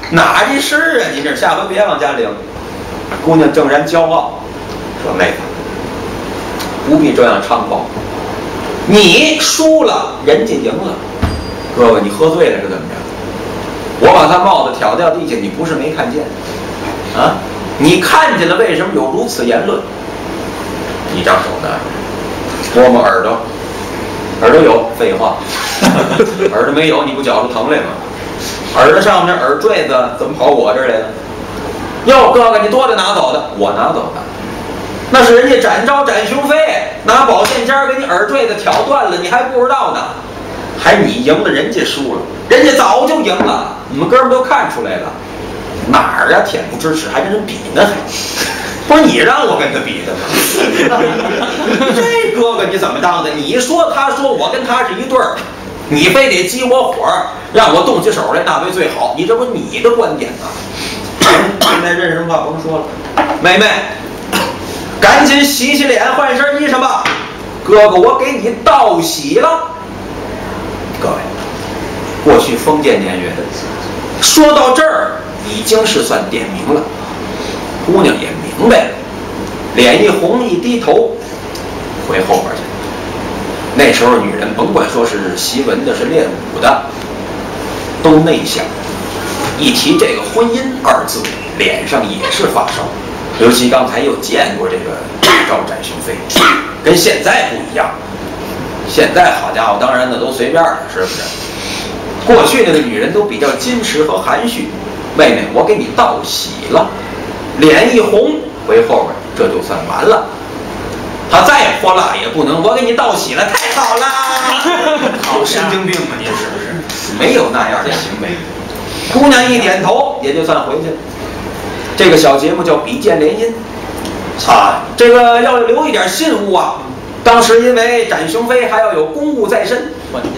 哪的事啊？你这下回别往家领。姑娘正然骄傲，说妹子，不必这样猖狂。你输了，人家赢了。哥哥，你喝醉了是怎么着？我把他帽子挑掉地下，你不是没看见啊？你看见了，为什么有如此言论？一张手呢，摸摸耳朵，耳朵有，废话，耳朵没有，你不觉着疼来吗？耳朵上面的耳坠子怎么跑我这儿来了？哟，哥哥，你多的拿走的，我拿走的，那是人家展昭展雄飞拿宝剑尖给你耳坠子挑断了，你还不知道呢。还你赢了，人家输了，人家早就赢了，你们哥们都看出来了。哪儿啊？恬不知耻，还跟人比呢？还不是你让我跟他比的吗？这哥哥你怎么当的？你说他说我跟他是一对儿，你非得激我火，让我动起手来，那为最好。你这不你的观点吗？现在认识话甭说了，妹妹，赶紧洗洗脸，换身衣裳吧。哥哥，我给你道喜了。各位，过去封建年月，说到这儿已经是算点名了。姑娘也明白了，脸一红，一低头，回后边去。那时候女人甭管说是习文的，是练武的，都内向。一提这个婚姻二字，脸上也是发烧。尤其刚才又见过这个招展雄飞，跟现在不一样。现在好家伙，当然那都随便了，是不是？过去那个女人都比较矜持和含蓄。妹妹，我给你道喜了，脸一红，回后边，这就算完了。他再泼辣也不能，我给你道喜了，太好了！好神经病吧，你是不是？没有那样的行为。姑娘一点头，也就算回去了。这个小节目叫比肩联姻啊，这个要留一点信物啊。当时因为展雄飞还要有公务在身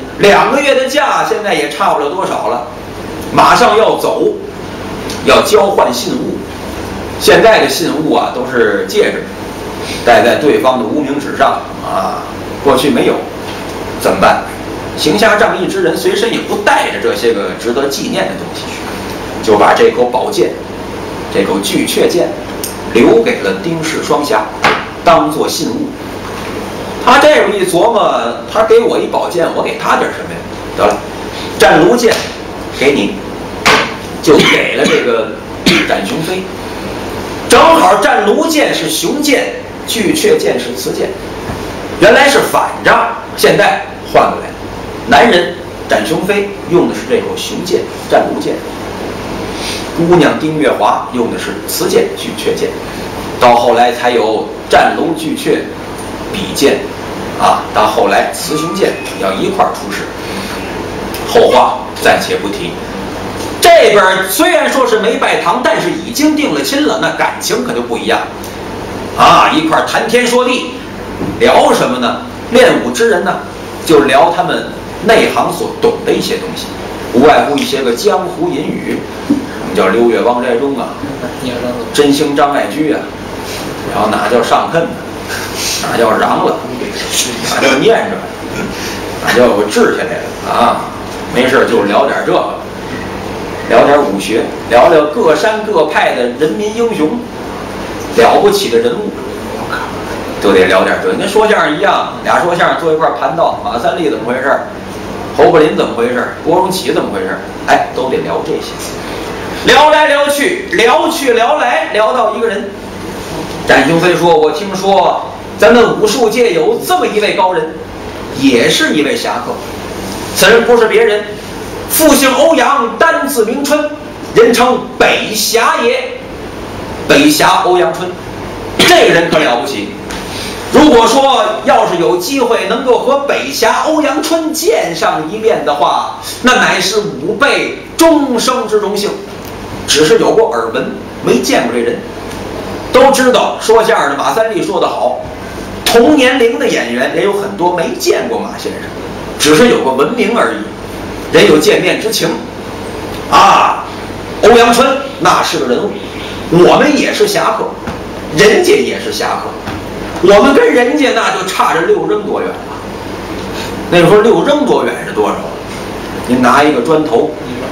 ，2个月的假现在也差不了多少了，马上要走，要交换信物。现在的信物啊都是戒指，戴在对方的无名指上啊，过去没有，怎么办？行侠仗义之人随身也不带着这些个值得纪念的东西，就把这口宝剑，这口巨阙剑，留给了丁氏双侠，当做信物。他这样一琢磨，他给我一宝剑，我给他点什么呀？得了，战卢剑给你，就给了这个展雄飞。正好战卢剑是雄剑，巨阙剑是雌剑，原来是反着，现在换过来。男人展雄飞用的是这口雄剑战卢剑，姑娘丁月华用的是雌剑巨阙剑，到后来才有战卢巨阙比剑啊，到后来雌雄剑要一块出世，后话暂且不提。这边虽然说是没拜堂，但是已经定了亲了，那感情可就不一样啊！一块谈天说地，聊什么呢？练武之人呢，就聊他们内行所懂的一些东西，无外乎一些个江湖隐语，什么叫六月汪寨中啊，真兴张爱居啊，然后哪叫上坑呢？哪叫瓤了？哪叫念着？哪叫我治下来了啊？没事就聊点这个。聊点武学，聊聊各山各派的人民英雄，了不起的人物，就得聊点这。跟说相声一样，俩说相声坐一块盘道，马三立怎么回事？侯伯林怎么回事？郭荣启怎么回事？哎，都得聊这些。聊来聊去，聊去聊来，聊到一个人。展雄飞说：“我听说咱们武术界有这么一位高人，也是一位侠客。此人不是别人。”复姓欧阳，单字明春，人称北侠爷。北侠欧阳春，这个人可了不起。如果说要是有机会能够和北侠欧阳春见上一面的话，那乃是吾辈终生之荣幸。只是有过耳闻，没见过这人。都知道说相声的马三立说得好，同年龄的演员也有很多没见过马先生，只是有个闻名而已。人有见面之情啊！欧阳春那是个人物，我们也是侠客，人家也是侠客，我们跟人家那就差着6扔多远了。那个时候6扔多远是多少？您拿一个砖头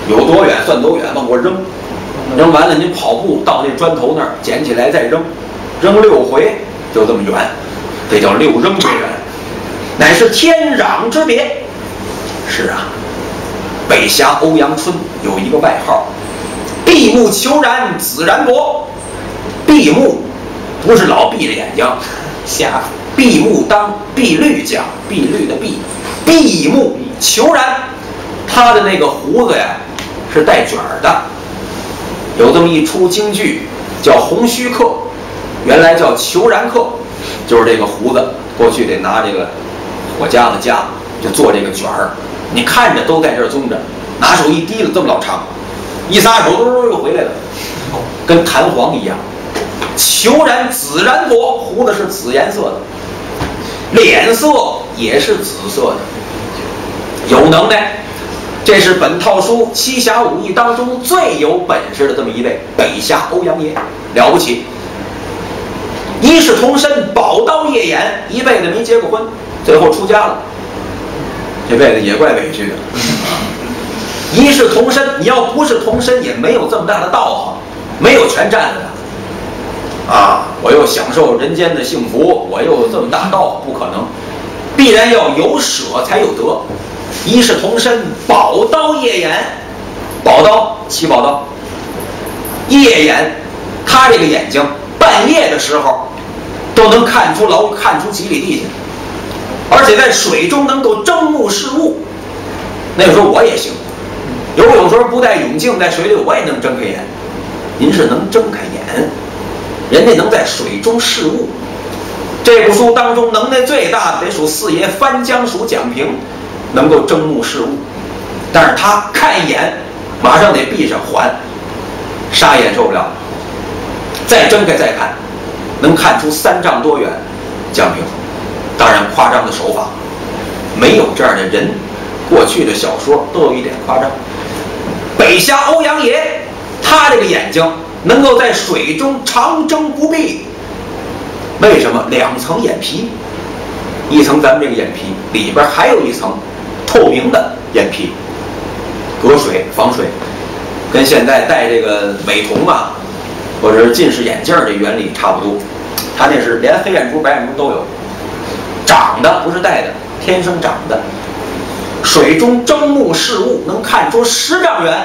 有多远算多远，往过扔，扔完了您跑步到那砖头那儿捡起来再扔，扔6回就这么远，这叫6扔之远，乃是天壤之别。是啊，北侠欧阳春有一个外号，闭目求然紫然伯。闭目不是老闭着眼睛瞎，闭目当碧绿讲，碧绿的碧，闭目求然，他的那个胡子呀是带卷的。有这么一出京剧叫《洪须客》，原来叫求然客，就是这个胡子过去得拿这个火夹子夹，就做这个卷儿，你看着都在这儿宗着，拿手一提了这么老长，一撒手又回来了，跟弹簧一样。求然紫然伯，胡子是紫颜色的，脸色也是紫色的，有能耐。这是本套书七侠五义当中最有本事的这么一位北侠欧阳爷，了不起。一世同身，宝刀夜眼，一辈子没结过婚，最后出家了，这辈子也怪委屈的。一世同身，你要不是同身，也没有这么大的道行，没有全占了的。啊，我又享受人间的幸福，我又有这么大道，不可能，必然要有舍才有得。一世同身，宝刀夜眼，宝刀七宝刀，夜眼，他这个眼睛半夜的时候都能看出几里地去，而且在水中能够睁目视物。那个时候我也行，游泳时候不戴泳镜，在水里我也能睁开眼。您是能睁开眼，人家能在水中视物。这部书当中能耐最大的得数四爷翻江鼠蒋平，能够睁目视物，但是他看一眼马上得闭上还，沙眼受不了，再睁开再看，能看出3丈多远。蒋平当然夸张的手法没有这样的人，过去的小说都有一点夸张。北侠欧阳爷他这个眼睛能够在水中长睁不闭，为什么？2层眼皮，一层咱们这个眼皮里边还有一层透明的眼皮，隔水防水，跟现在戴这个美瞳啊或者是近视眼镜的原理差不多。他那是连黑眼珠白眼珠都有，长的不是戴的，天生长的。水中睁目视物，能看出10丈远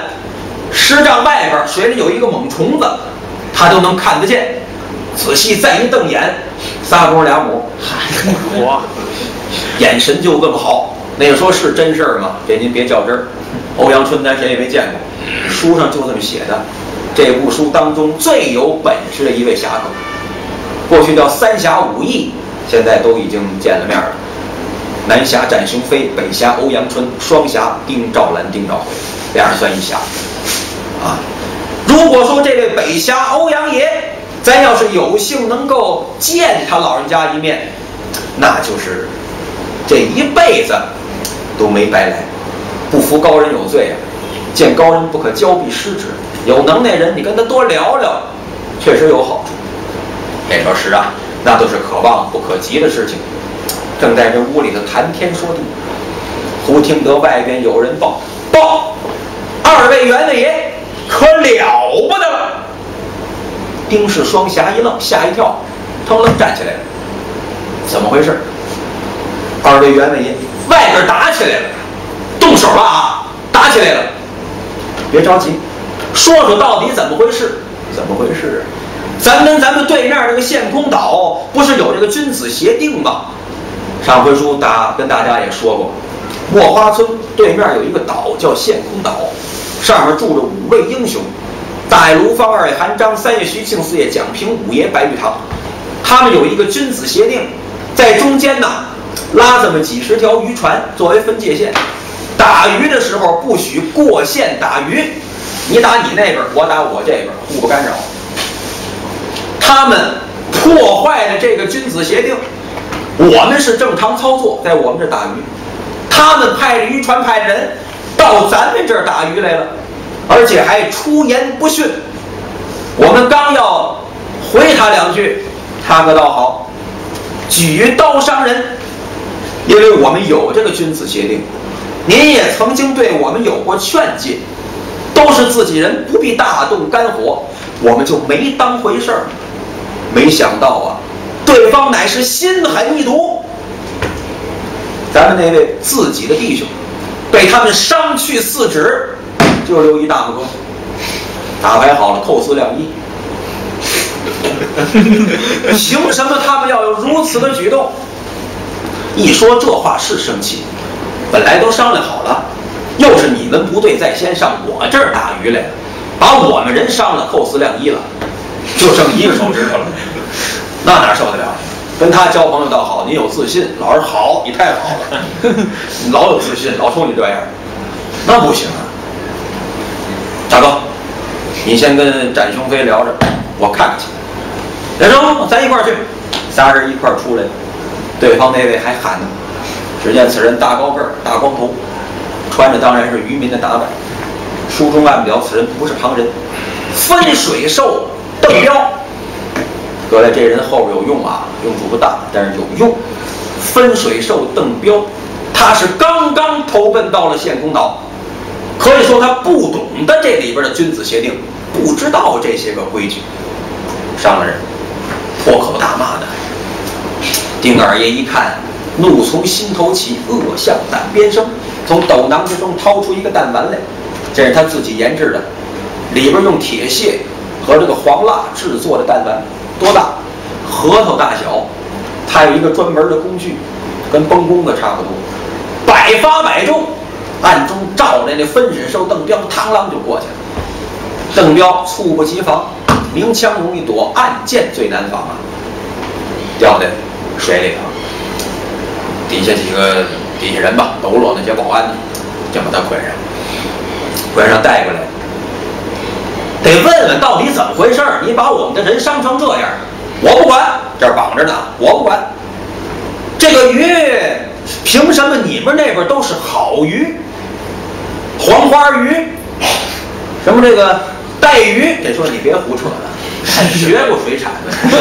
，10丈外边水里有一个猛虫子，他都能看得见。仔细再一瞪眼，3公2母，眼神就这么好。那个说是真事儿吗？这您别较真儿。欧阳春咱谁也没见过，书上就这么写的。这部书当中最有本事的一位侠客，过去叫3侠5义，现在都已经见了面了。南侠展雄飞，北侠欧阳春，双侠丁兆兰、丁兆辉，俩人算一侠啊。如果说这位北侠欧阳爷，咱要是有幸能够见他老人家一面，那就是这一辈子都没白来。不服高人有罪啊，见高人不可交臂失之。有能耐人，你跟他多聊聊，确实有好处。这说是啊，那都是可望不可及的事情。正在这屋里头谈天说地，忽听得外边有人报：“2位员外爷，可了不得了！”丁氏双侠一愣，吓一跳，腾楞站起来了。怎么回事？2位员外爷，外边打起来了，动手了啊！打起来了，别着急，说说到底怎么回事？怎么回事？咱们对面这个陷空岛不是有这个君子协定吗？上回书跟大家也说过，墨花村对面有一个岛叫陷空岛，上面住着5位英雄，大爷卢芳、2爷韩章、3爷徐庆、4爷蒋平、5爷白玉堂。他们有一个君子协定，在中间呢拉这么几10条渔船作为分界线，打鱼的时候不许过线打鱼，你打你那边，我打我这边，互不干扰。他们破坏了这个君子协定，我们是正常操作，在我们这打鱼，他们派着渔船派人到咱们这儿打鱼来了，而且还出言不逊。我们刚要回他2句，他可倒好，举刀伤人。因为我们有这个君子协定，您也曾经对我们有过劝诫， 都是自己人，不必大动肝火，我们就没当回事儿。没想到啊，对方乃是心狠意毒。咱们那位自己的弟兄，被他们伤去4指，就留一大拇哥。打牌好了，扣4两1。凭什么他们要有如此的举动？一说这话是生气，本来都商量好了，又是你们部队在先上我这儿打鱼来了，把我们人伤了，扣4两1了，就剩1个手指头了，那哪受得了？跟他交朋友倒好，你有自信，老是好，你太好了，你老有自信，老冲你这样，那不行啊。大哥，你先跟展雄飞聊着，我看看去。连生，咱一块儿去。仨人一块儿出来，对方那位还喊呢。只见此人大高个儿、大光头，穿着当然是渔民的打扮。书中暗表此人不是旁人，分水兽邓彪。得来这人后边有用啊，用处不大，但是有用。分水兽邓彪，他是刚刚投奔到了县空岛，可以说他不懂得这里边的君子协定，不知道这些个规矩。上了人，破口大骂的。丁二爷一看，怒从心头起，恶向胆边生，从斗囊之中掏出一个弹丸来，这是他自己研制的，里边用铁屑和这个黄蜡制作的弹丸。多大？核桃大小。它有一个专门的工具，跟崩弓的差不多，百发百中。暗中照来那分水兽邓彪，螳螂就过去了。邓彪猝不及防，明枪容易躲，暗箭最难防啊！掉在水里头，底下人吧，抖搂那些保安呢，就把他捆上带过来。得问问到底怎么回事儿？你把我们的人伤成这样，我不管，这儿绑着呢，我不管。这个鱼凭什么你们那边都是好鱼？黄花鱼，什么这个带鱼？这说你别胡扯了，学过水产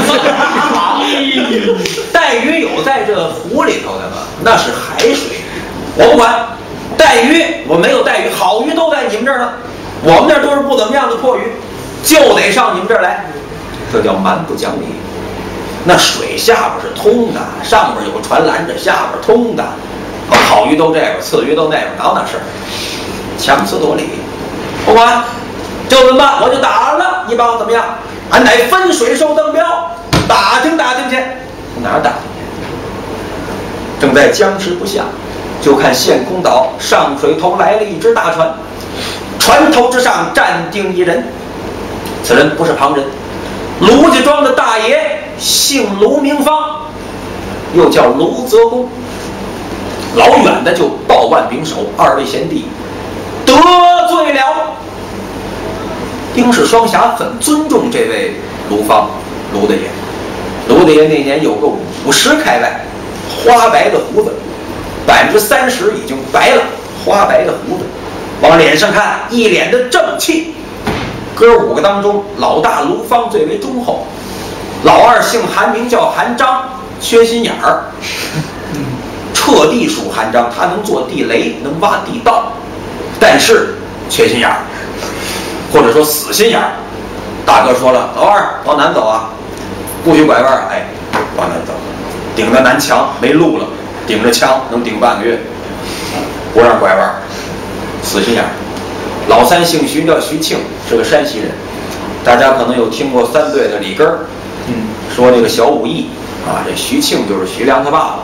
的。带鱼有在这湖里头的吗？那是海水鱼，我不管。带鱼我没有带鱼，好鱼都在你们这儿呢。我们那儿都是不怎么样的破鱼，就得上你们这儿来，这叫蛮不讲理。那水下边是通的，上边有个船拦着，下边通的，好鱼都这边，次鱼都那边，哪有那事儿？强词夺理，不管，就这么办，我就打了，你把我怎么样？俺乃分水兽邓彪，打听打听去，哪儿打听去？正在僵持不下，就看县空岛上水头来了一只大船。船头之上站定一人，此人不是旁人，卢家庄的大爷，姓卢名方，又叫卢泽公。老远的就抱腕拱手，二位贤弟得罪了。丁氏双侠很尊重这位卢方，卢大爷。卢大爷那年有个50开外，花白的胡子，30%已经白了，花白的胡子。往脸上看，一脸的正气。哥5个当中，老大卢方最为忠厚，老二姓韩，名叫韩章，缺心眼儿。彻地属韩章，他能做地雷，能挖地道，但是缺心眼儿，或者说死心眼儿。大哥说了，老二往南走啊，不许拐弯。哎，往南走，顶着南墙没路了，顶着枪能顶半个月，不让拐弯。死心眼儿。老三姓徐，叫徐庆，是个山西人。大家可能有听过3队的里根儿，说那个小武艺啊，这徐庆就是徐良他爸爸。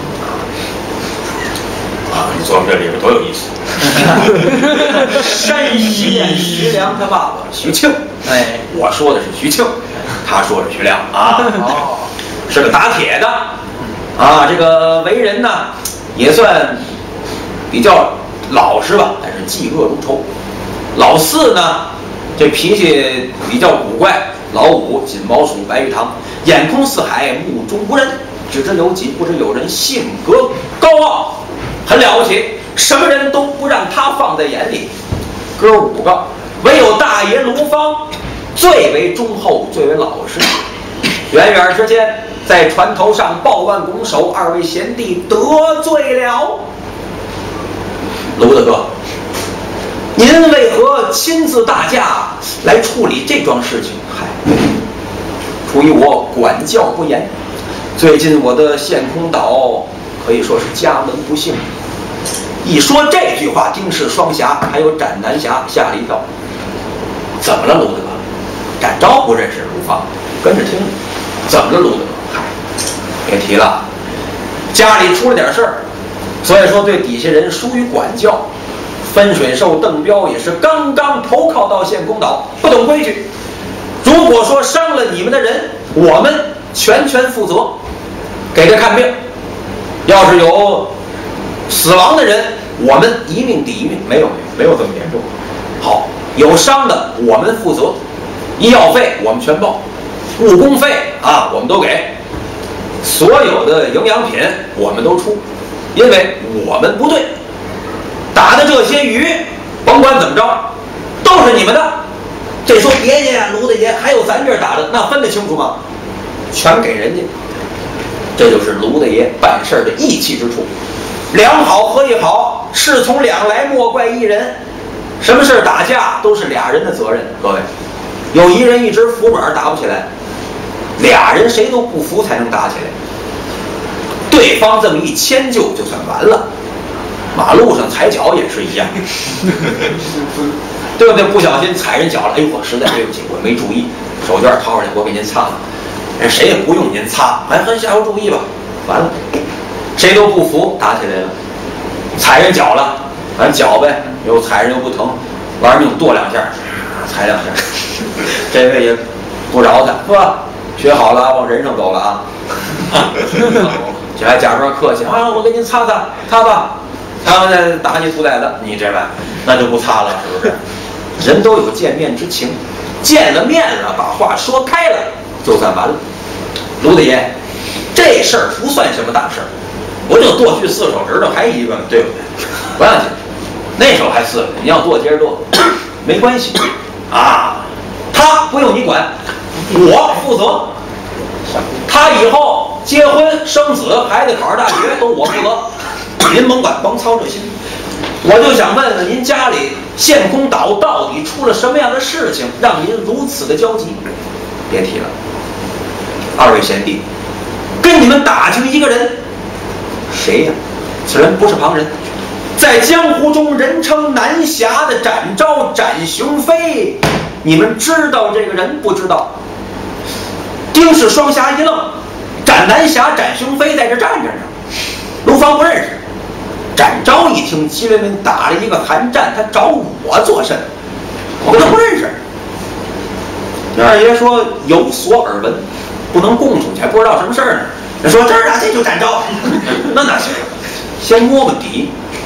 你琢磨这里边多有意思。山西徐良他爸爸徐庆，哎，我说的是徐庆，他说是徐良啊。是个打铁的啊，这个为人呢也算比较老实吧，但是嫉恶如仇。老四呢，这脾气比较古怪。老五锦毛鼠白玉堂，眼空四海，目中无人，只知有己不知有人，性格高傲，很了不起，什么人都不让他放在眼里。哥5个，唯有大爷卢方最为忠厚，最为老实。远远之间，在船头上抱腕拱手，二位贤弟得罪了。卢大哥， 您为何亲自大驾来处理这桩事情？嗨，出于我管教不严，最近我的陷空岛可以说是家门不幸。一说这句话，丁氏双侠还有斩南侠吓了一跳。怎么了，卢德？展昭不认识卢芳，跟着听。怎么了，卢德？嗨，别提了，家里出了点事儿，所以说对底下人疏于管教。分水兽邓彪也是刚刚投靠到陷空岛，不懂规矩。如果说伤了你们的人，我们全负责，给他看病。要是有死亡的人，我们一命抵一命，没有这么严重。好，有伤的我们负责，医药费我们全报，误工费啊我们都给，所有的营养品我们都出，因为我们不对。打的这些鱼，甭管怎么着，都是你们的。这说别介呀，卢大爷，还有咱这儿打的，那分得清楚吗？全给人家。这就是卢大爷办事的义气之处。两好合一好，事从两来，莫怪一人。什么事打架都是俩人的责任，各位，有一人一直服软打不起来，俩人谁都不服才能打起来。对方这么一迁就，就算完了。马路上踩脚也是一样，对不对？不小心踩人脚了，哎呦，我实在对不起，我没注意，手绢掏出来，我给您擦了。人谁也不用您擦，还下回注意吧。完了，谁都不服，打起来了。踩人脚了，咱脚呗，又踩人又不疼，玩命跺两下，踩两下，这位也不饶他，是吧？学好了，往人上走了啊。这还假装客气啊，我给您擦吧。他们再打你土崽子，你这玩那就不擦了，是不是？人都有见面之情，见了面了，把话说开了，就算完了。卢大爷，这事儿不算什么大事儿，我就剁去4手指头，还一个，对不对？不要紧，那手还4个，你要剁接着剁，没关系啊。他不用你管，我负责。他以后结婚生子，孩子考上大学都我负责。您甭管，甭操这心。我就想问问您家里陷空岛到底出了什么样的事情，让您如此的焦急？别提了，二位贤弟，跟你们打听一个人，谁呀？此人不是旁人，在江湖中人称南侠的展昭展雄飞，你们知道这个人不知道？丁氏双侠一愣，展南侠展雄飞在这站着呢，卢芳不认识。展昭一听，激灵灵打了一个寒战，他找我做甚？我跟他不认识。二爷说有所耳闻，不能供出去，还不知道什么事儿呢。人说这儿啊，这就展昭，那行，先摸摸底。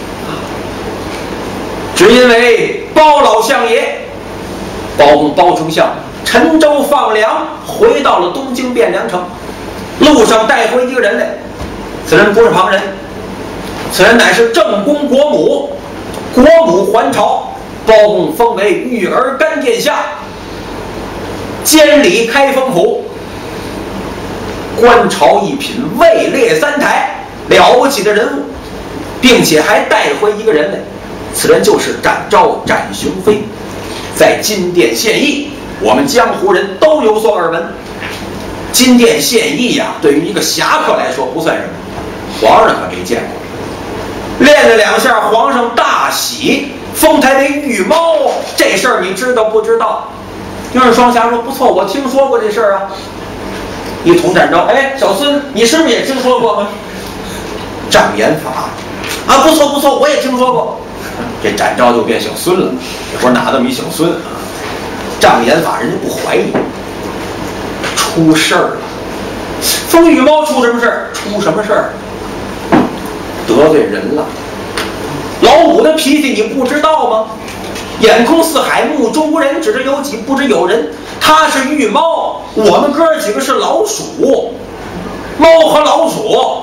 只因为包老相爷，包丞相陈州放粮，回到了东京汴梁城，路上带回一个人来，此人不是旁人。此人乃是正宫国母，国母还朝，包公封为玉儿干殿下，监理开封府，观朝一品，位列3台，了不起的人物，并且还带回一个人来，此人就是展昭展雄飞，在金殿献艺，我们江湖人都有所耳闻。金殿献艺呀，对于一个侠客来说不算什么，皇上可没见过。练了2下，皇上大喜，封他为御猫。这事儿你知道不知道？丁氏双侠说不错，我听说过这事儿啊。一捅展昭，哎，小孙，你是不是也听说过？障眼法啊，不错，我也听说过。这展昭就变小孙了，这会儿哪那么一小孙啊？障眼法人家不怀疑，出事儿了。封御猫出什么事儿？出什么事儿？得罪人了。老五的脾气你不知道吗？眼空四海，目中无人，只知有己，不知有人。他是御猫，我们哥几个是老鼠，猫和老鼠。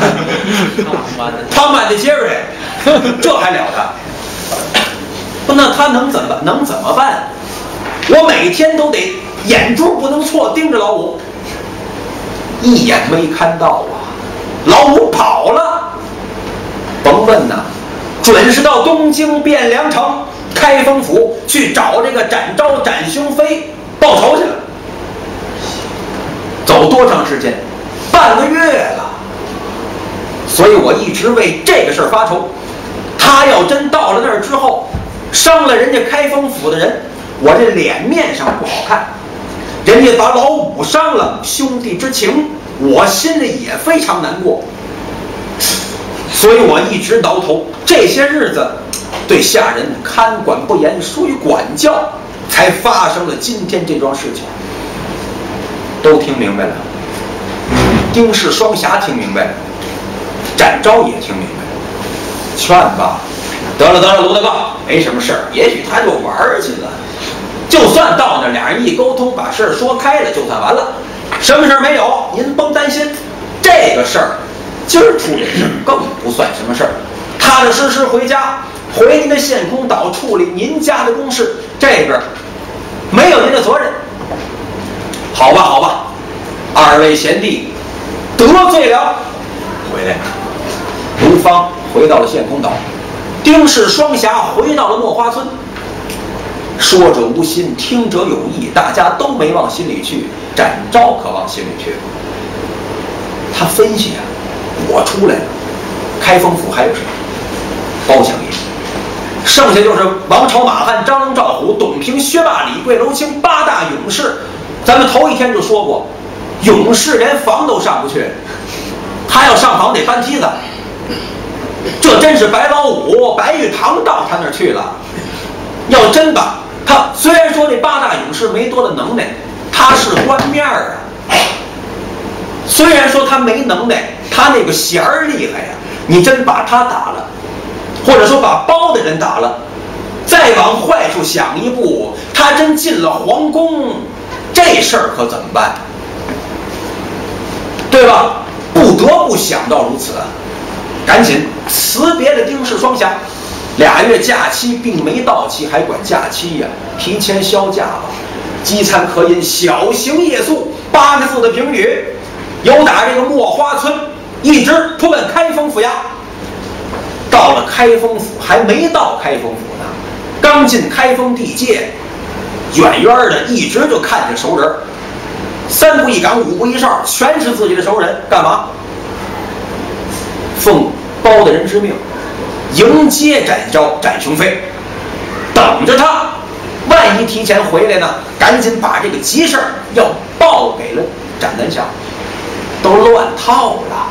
汤曼的杰瑞，这还了得？不，那他能怎么办？我每天都得眼珠不能错盯着老五，一眼没看到啊，老五跑了。甭问呐，准是到东京汴梁城， 开封府去找这个展昭、展雄飞报仇去了。走多长时间？半个月了。所以我一直为这个事儿发愁。他要真到了那儿之后，伤了人家开封府的人，我这脸面上不好看。人家把老五伤了，兄弟之情，我心里也非常难过。所以我一直挠头，这些日子对下人看管不严，疏于管教，才发生了今天这桩事情。都听明白了，丁氏双侠听明白了，展昭也听明白了，劝吧，得了，卢大哥，没什么事儿，也许他就玩去了。就算到那俩人一沟通，把事儿说开了，就算完了，什么事儿没有，您甭担心。这个事儿今儿出这事儿更不算什么事儿，踏踏实实回家，回您的县空岛处理您家的公事，这边没有您的责任。好吧，二位贤弟得罪了，回来。卢芳回到了县空岛，丁氏双侠回到了墨花村。说者无心，听者有意，大家都没往心里去，展昭可往心里去了。他分析啊，我出来了，开封府还有谁？包相爷，剩下就是王朝、马汉、张龙、赵虎、董平、薛霸、李贵、娄清八大勇士。咱们头一天就说过，勇士连房都上不去，他要上房得搬梯子。这真是白老五、白玉堂到他那儿去了。要真把他，虽然说这八大勇士没多大能耐，他是官面啊。虽然说他没能耐，他那个弦儿厉害呀。你真把他打了，或者说把包的人打了，再往坏处想一步，他真进了皇宫，这事儿可怎么办？对吧？不得不想到如此，赶紧辞别了丁氏双侠。2月假期并没到期，还管假期呀？提前销假吧。饥餐渴饮，小行夜宿，8个字的评语，由打这个墨花村一直扑奔开封府衙。到了开封府，还没到开封府呢，刚进开封地界，远远的一直就看见熟人，3步一岗，5步一哨，全是自己的熟人。干嘛？奉包大人之命，迎接展昭、展雄飞，等着他。万一提前回来呢，赶紧把这个急事儿要报给了展南侠，都乱套了。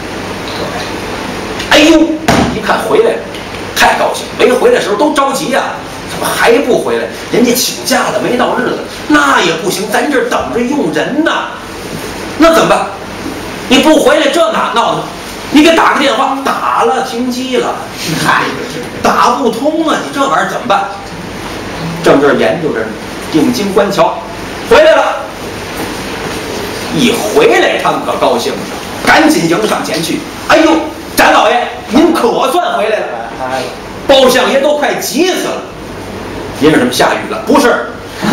哎呦，一看回来了，太高兴！没回来的时候都着急呀，怎么还不回来？人家请假了，没到日子，那也不行，咱这儿等着用人呢。那怎么办？你不回来，这哪闹呢？你给打个电话，打了停机了，嗨，打不通啊！你这玩意儿怎么办？正这研究着呢，定睛观瞧，回来了。一回来，他们可高兴了，赶紧迎上前去。哎呦，展老爷，您可算回来了！包相爷都快急死了。因为什么？下雨了？不是，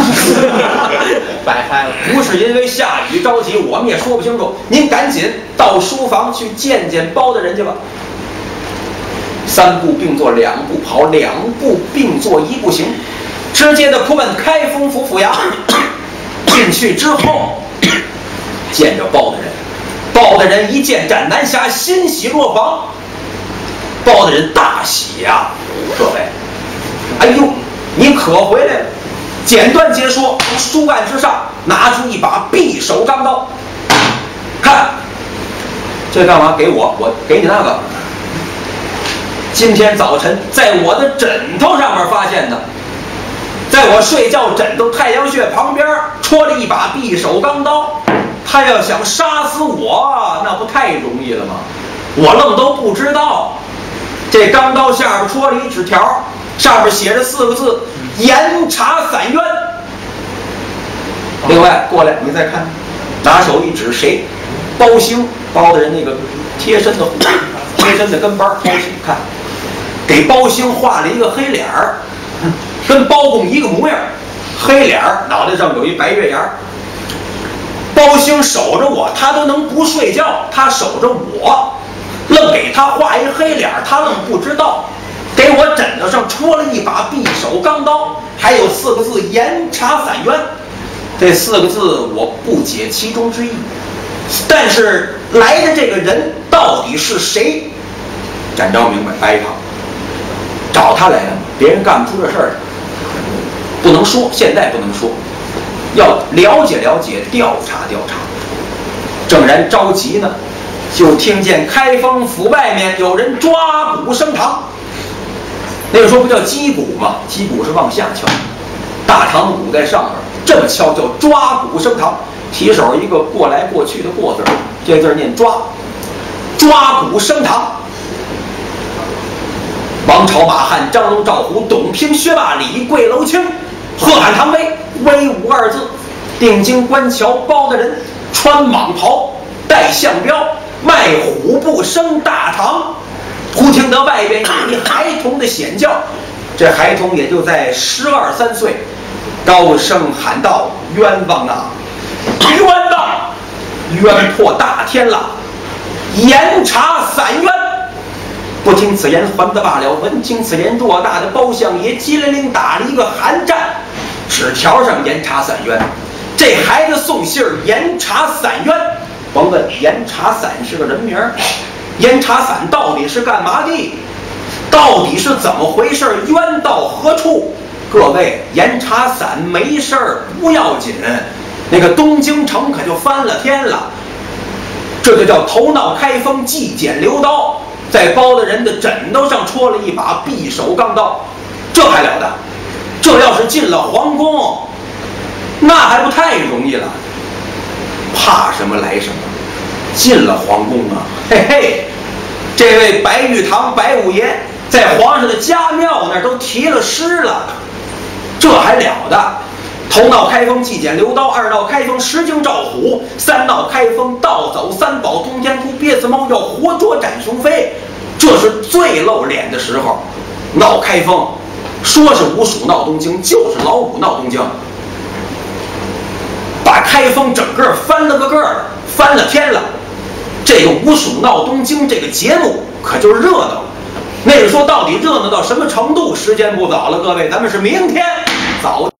摆开了， 不是因为下雨着急，我们也说不清楚。您赶紧到书房去见见包大人去吧。3步并作2步跑，2步并作1步行，直接的扑奔开封府府衙。进去之后，见着包大人，包大人一见展南侠，欣喜若狂。包大人大喜呀，各位，哎呦，你可回来了！简短截说，从书案之上拿出一把匕首钢刀，看，这干嘛？给我，我给你那个。今天早晨在我的枕头上面发现的，在我睡觉枕头太阳穴旁边戳了一把匕首钢刀。他要想杀死我，那不太容易了吗？我愣都不知道。这钢刀下边戳了一纸条，上面写着4个字：严查散冤。另外过来，你再看，拿手一指，谁？包兴，包的人那个贴身的跟班。包兴看，给包兴画了一个黑脸儿，跟包公一个模样，黑脸儿，脑袋上有一白月牙。包兴守着我，他都能不睡觉，他守着我，愣给他画一黑脸，他愣不知道。 给我枕头上戳了一把匕首钢刀，还有4个字严查散冤。这4个字我不解其中之意，但是来的这个人到底是谁？展昭明白，白一堂找他来了，别人干不出这事儿来，不能说，现在不能说，要了解了解，调查调查。正然着急呢，就听见开封府外面有人抓鼓升堂。那个时候不叫击鼓吗？击鼓是往下敲，大堂鼓在上面，这么敲叫抓鼓升堂。提手一个过来过去的过字，这字念抓，抓鼓升堂。王朝、马汉、张龙、赵虎、董平、薛霸、李贵、楼清，喝喊唐威，威武2字。定睛观瞧，包大人穿蟒袍，戴象标，迈虎步升大堂。忽听得外边有一孩童的显叫，这孩童也就在12、13岁，高声喊道：“冤枉啊！冤枉！冤破大天了！严查散冤！”不听此言，还则罢了；闻听此言，偌大的包相爷机灵灵打了一个寒战，纸条上严查散冤。这孩子送信儿，严查散冤。甭问，严查散是个人名儿。严查散到底是干嘛的？到底是怎么回事？冤到何处？各位，严查散没事儿不要紧，那个东京城可就翻了天了。这就叫头脑开封，纪检留刀，在包大人的枕头上戳了一把匕首钢刀，这还了得？这要是进了皇宫，那还不太容易了。怕什么来什么，进了皇宫啊，嘿嘿，这位白玉堂白五爷在皇上的家庙那儿都题了诗了，这还了得？头闹开封，纪检留刀；二闹开封，石惊赵虎；三闹开封，盗走3宝通天窟，憋死猫要活捉展雄飞。这是最露脸的时候。闹开封，说是五鼠闹东京，就是老五闹东京，把开封整个翻了个个儿，翻了天了。这个五鼠闹东京这个节目可就热闹了。那个说到底热闹到什么程度？时间不早了，各位，咱们是明天早。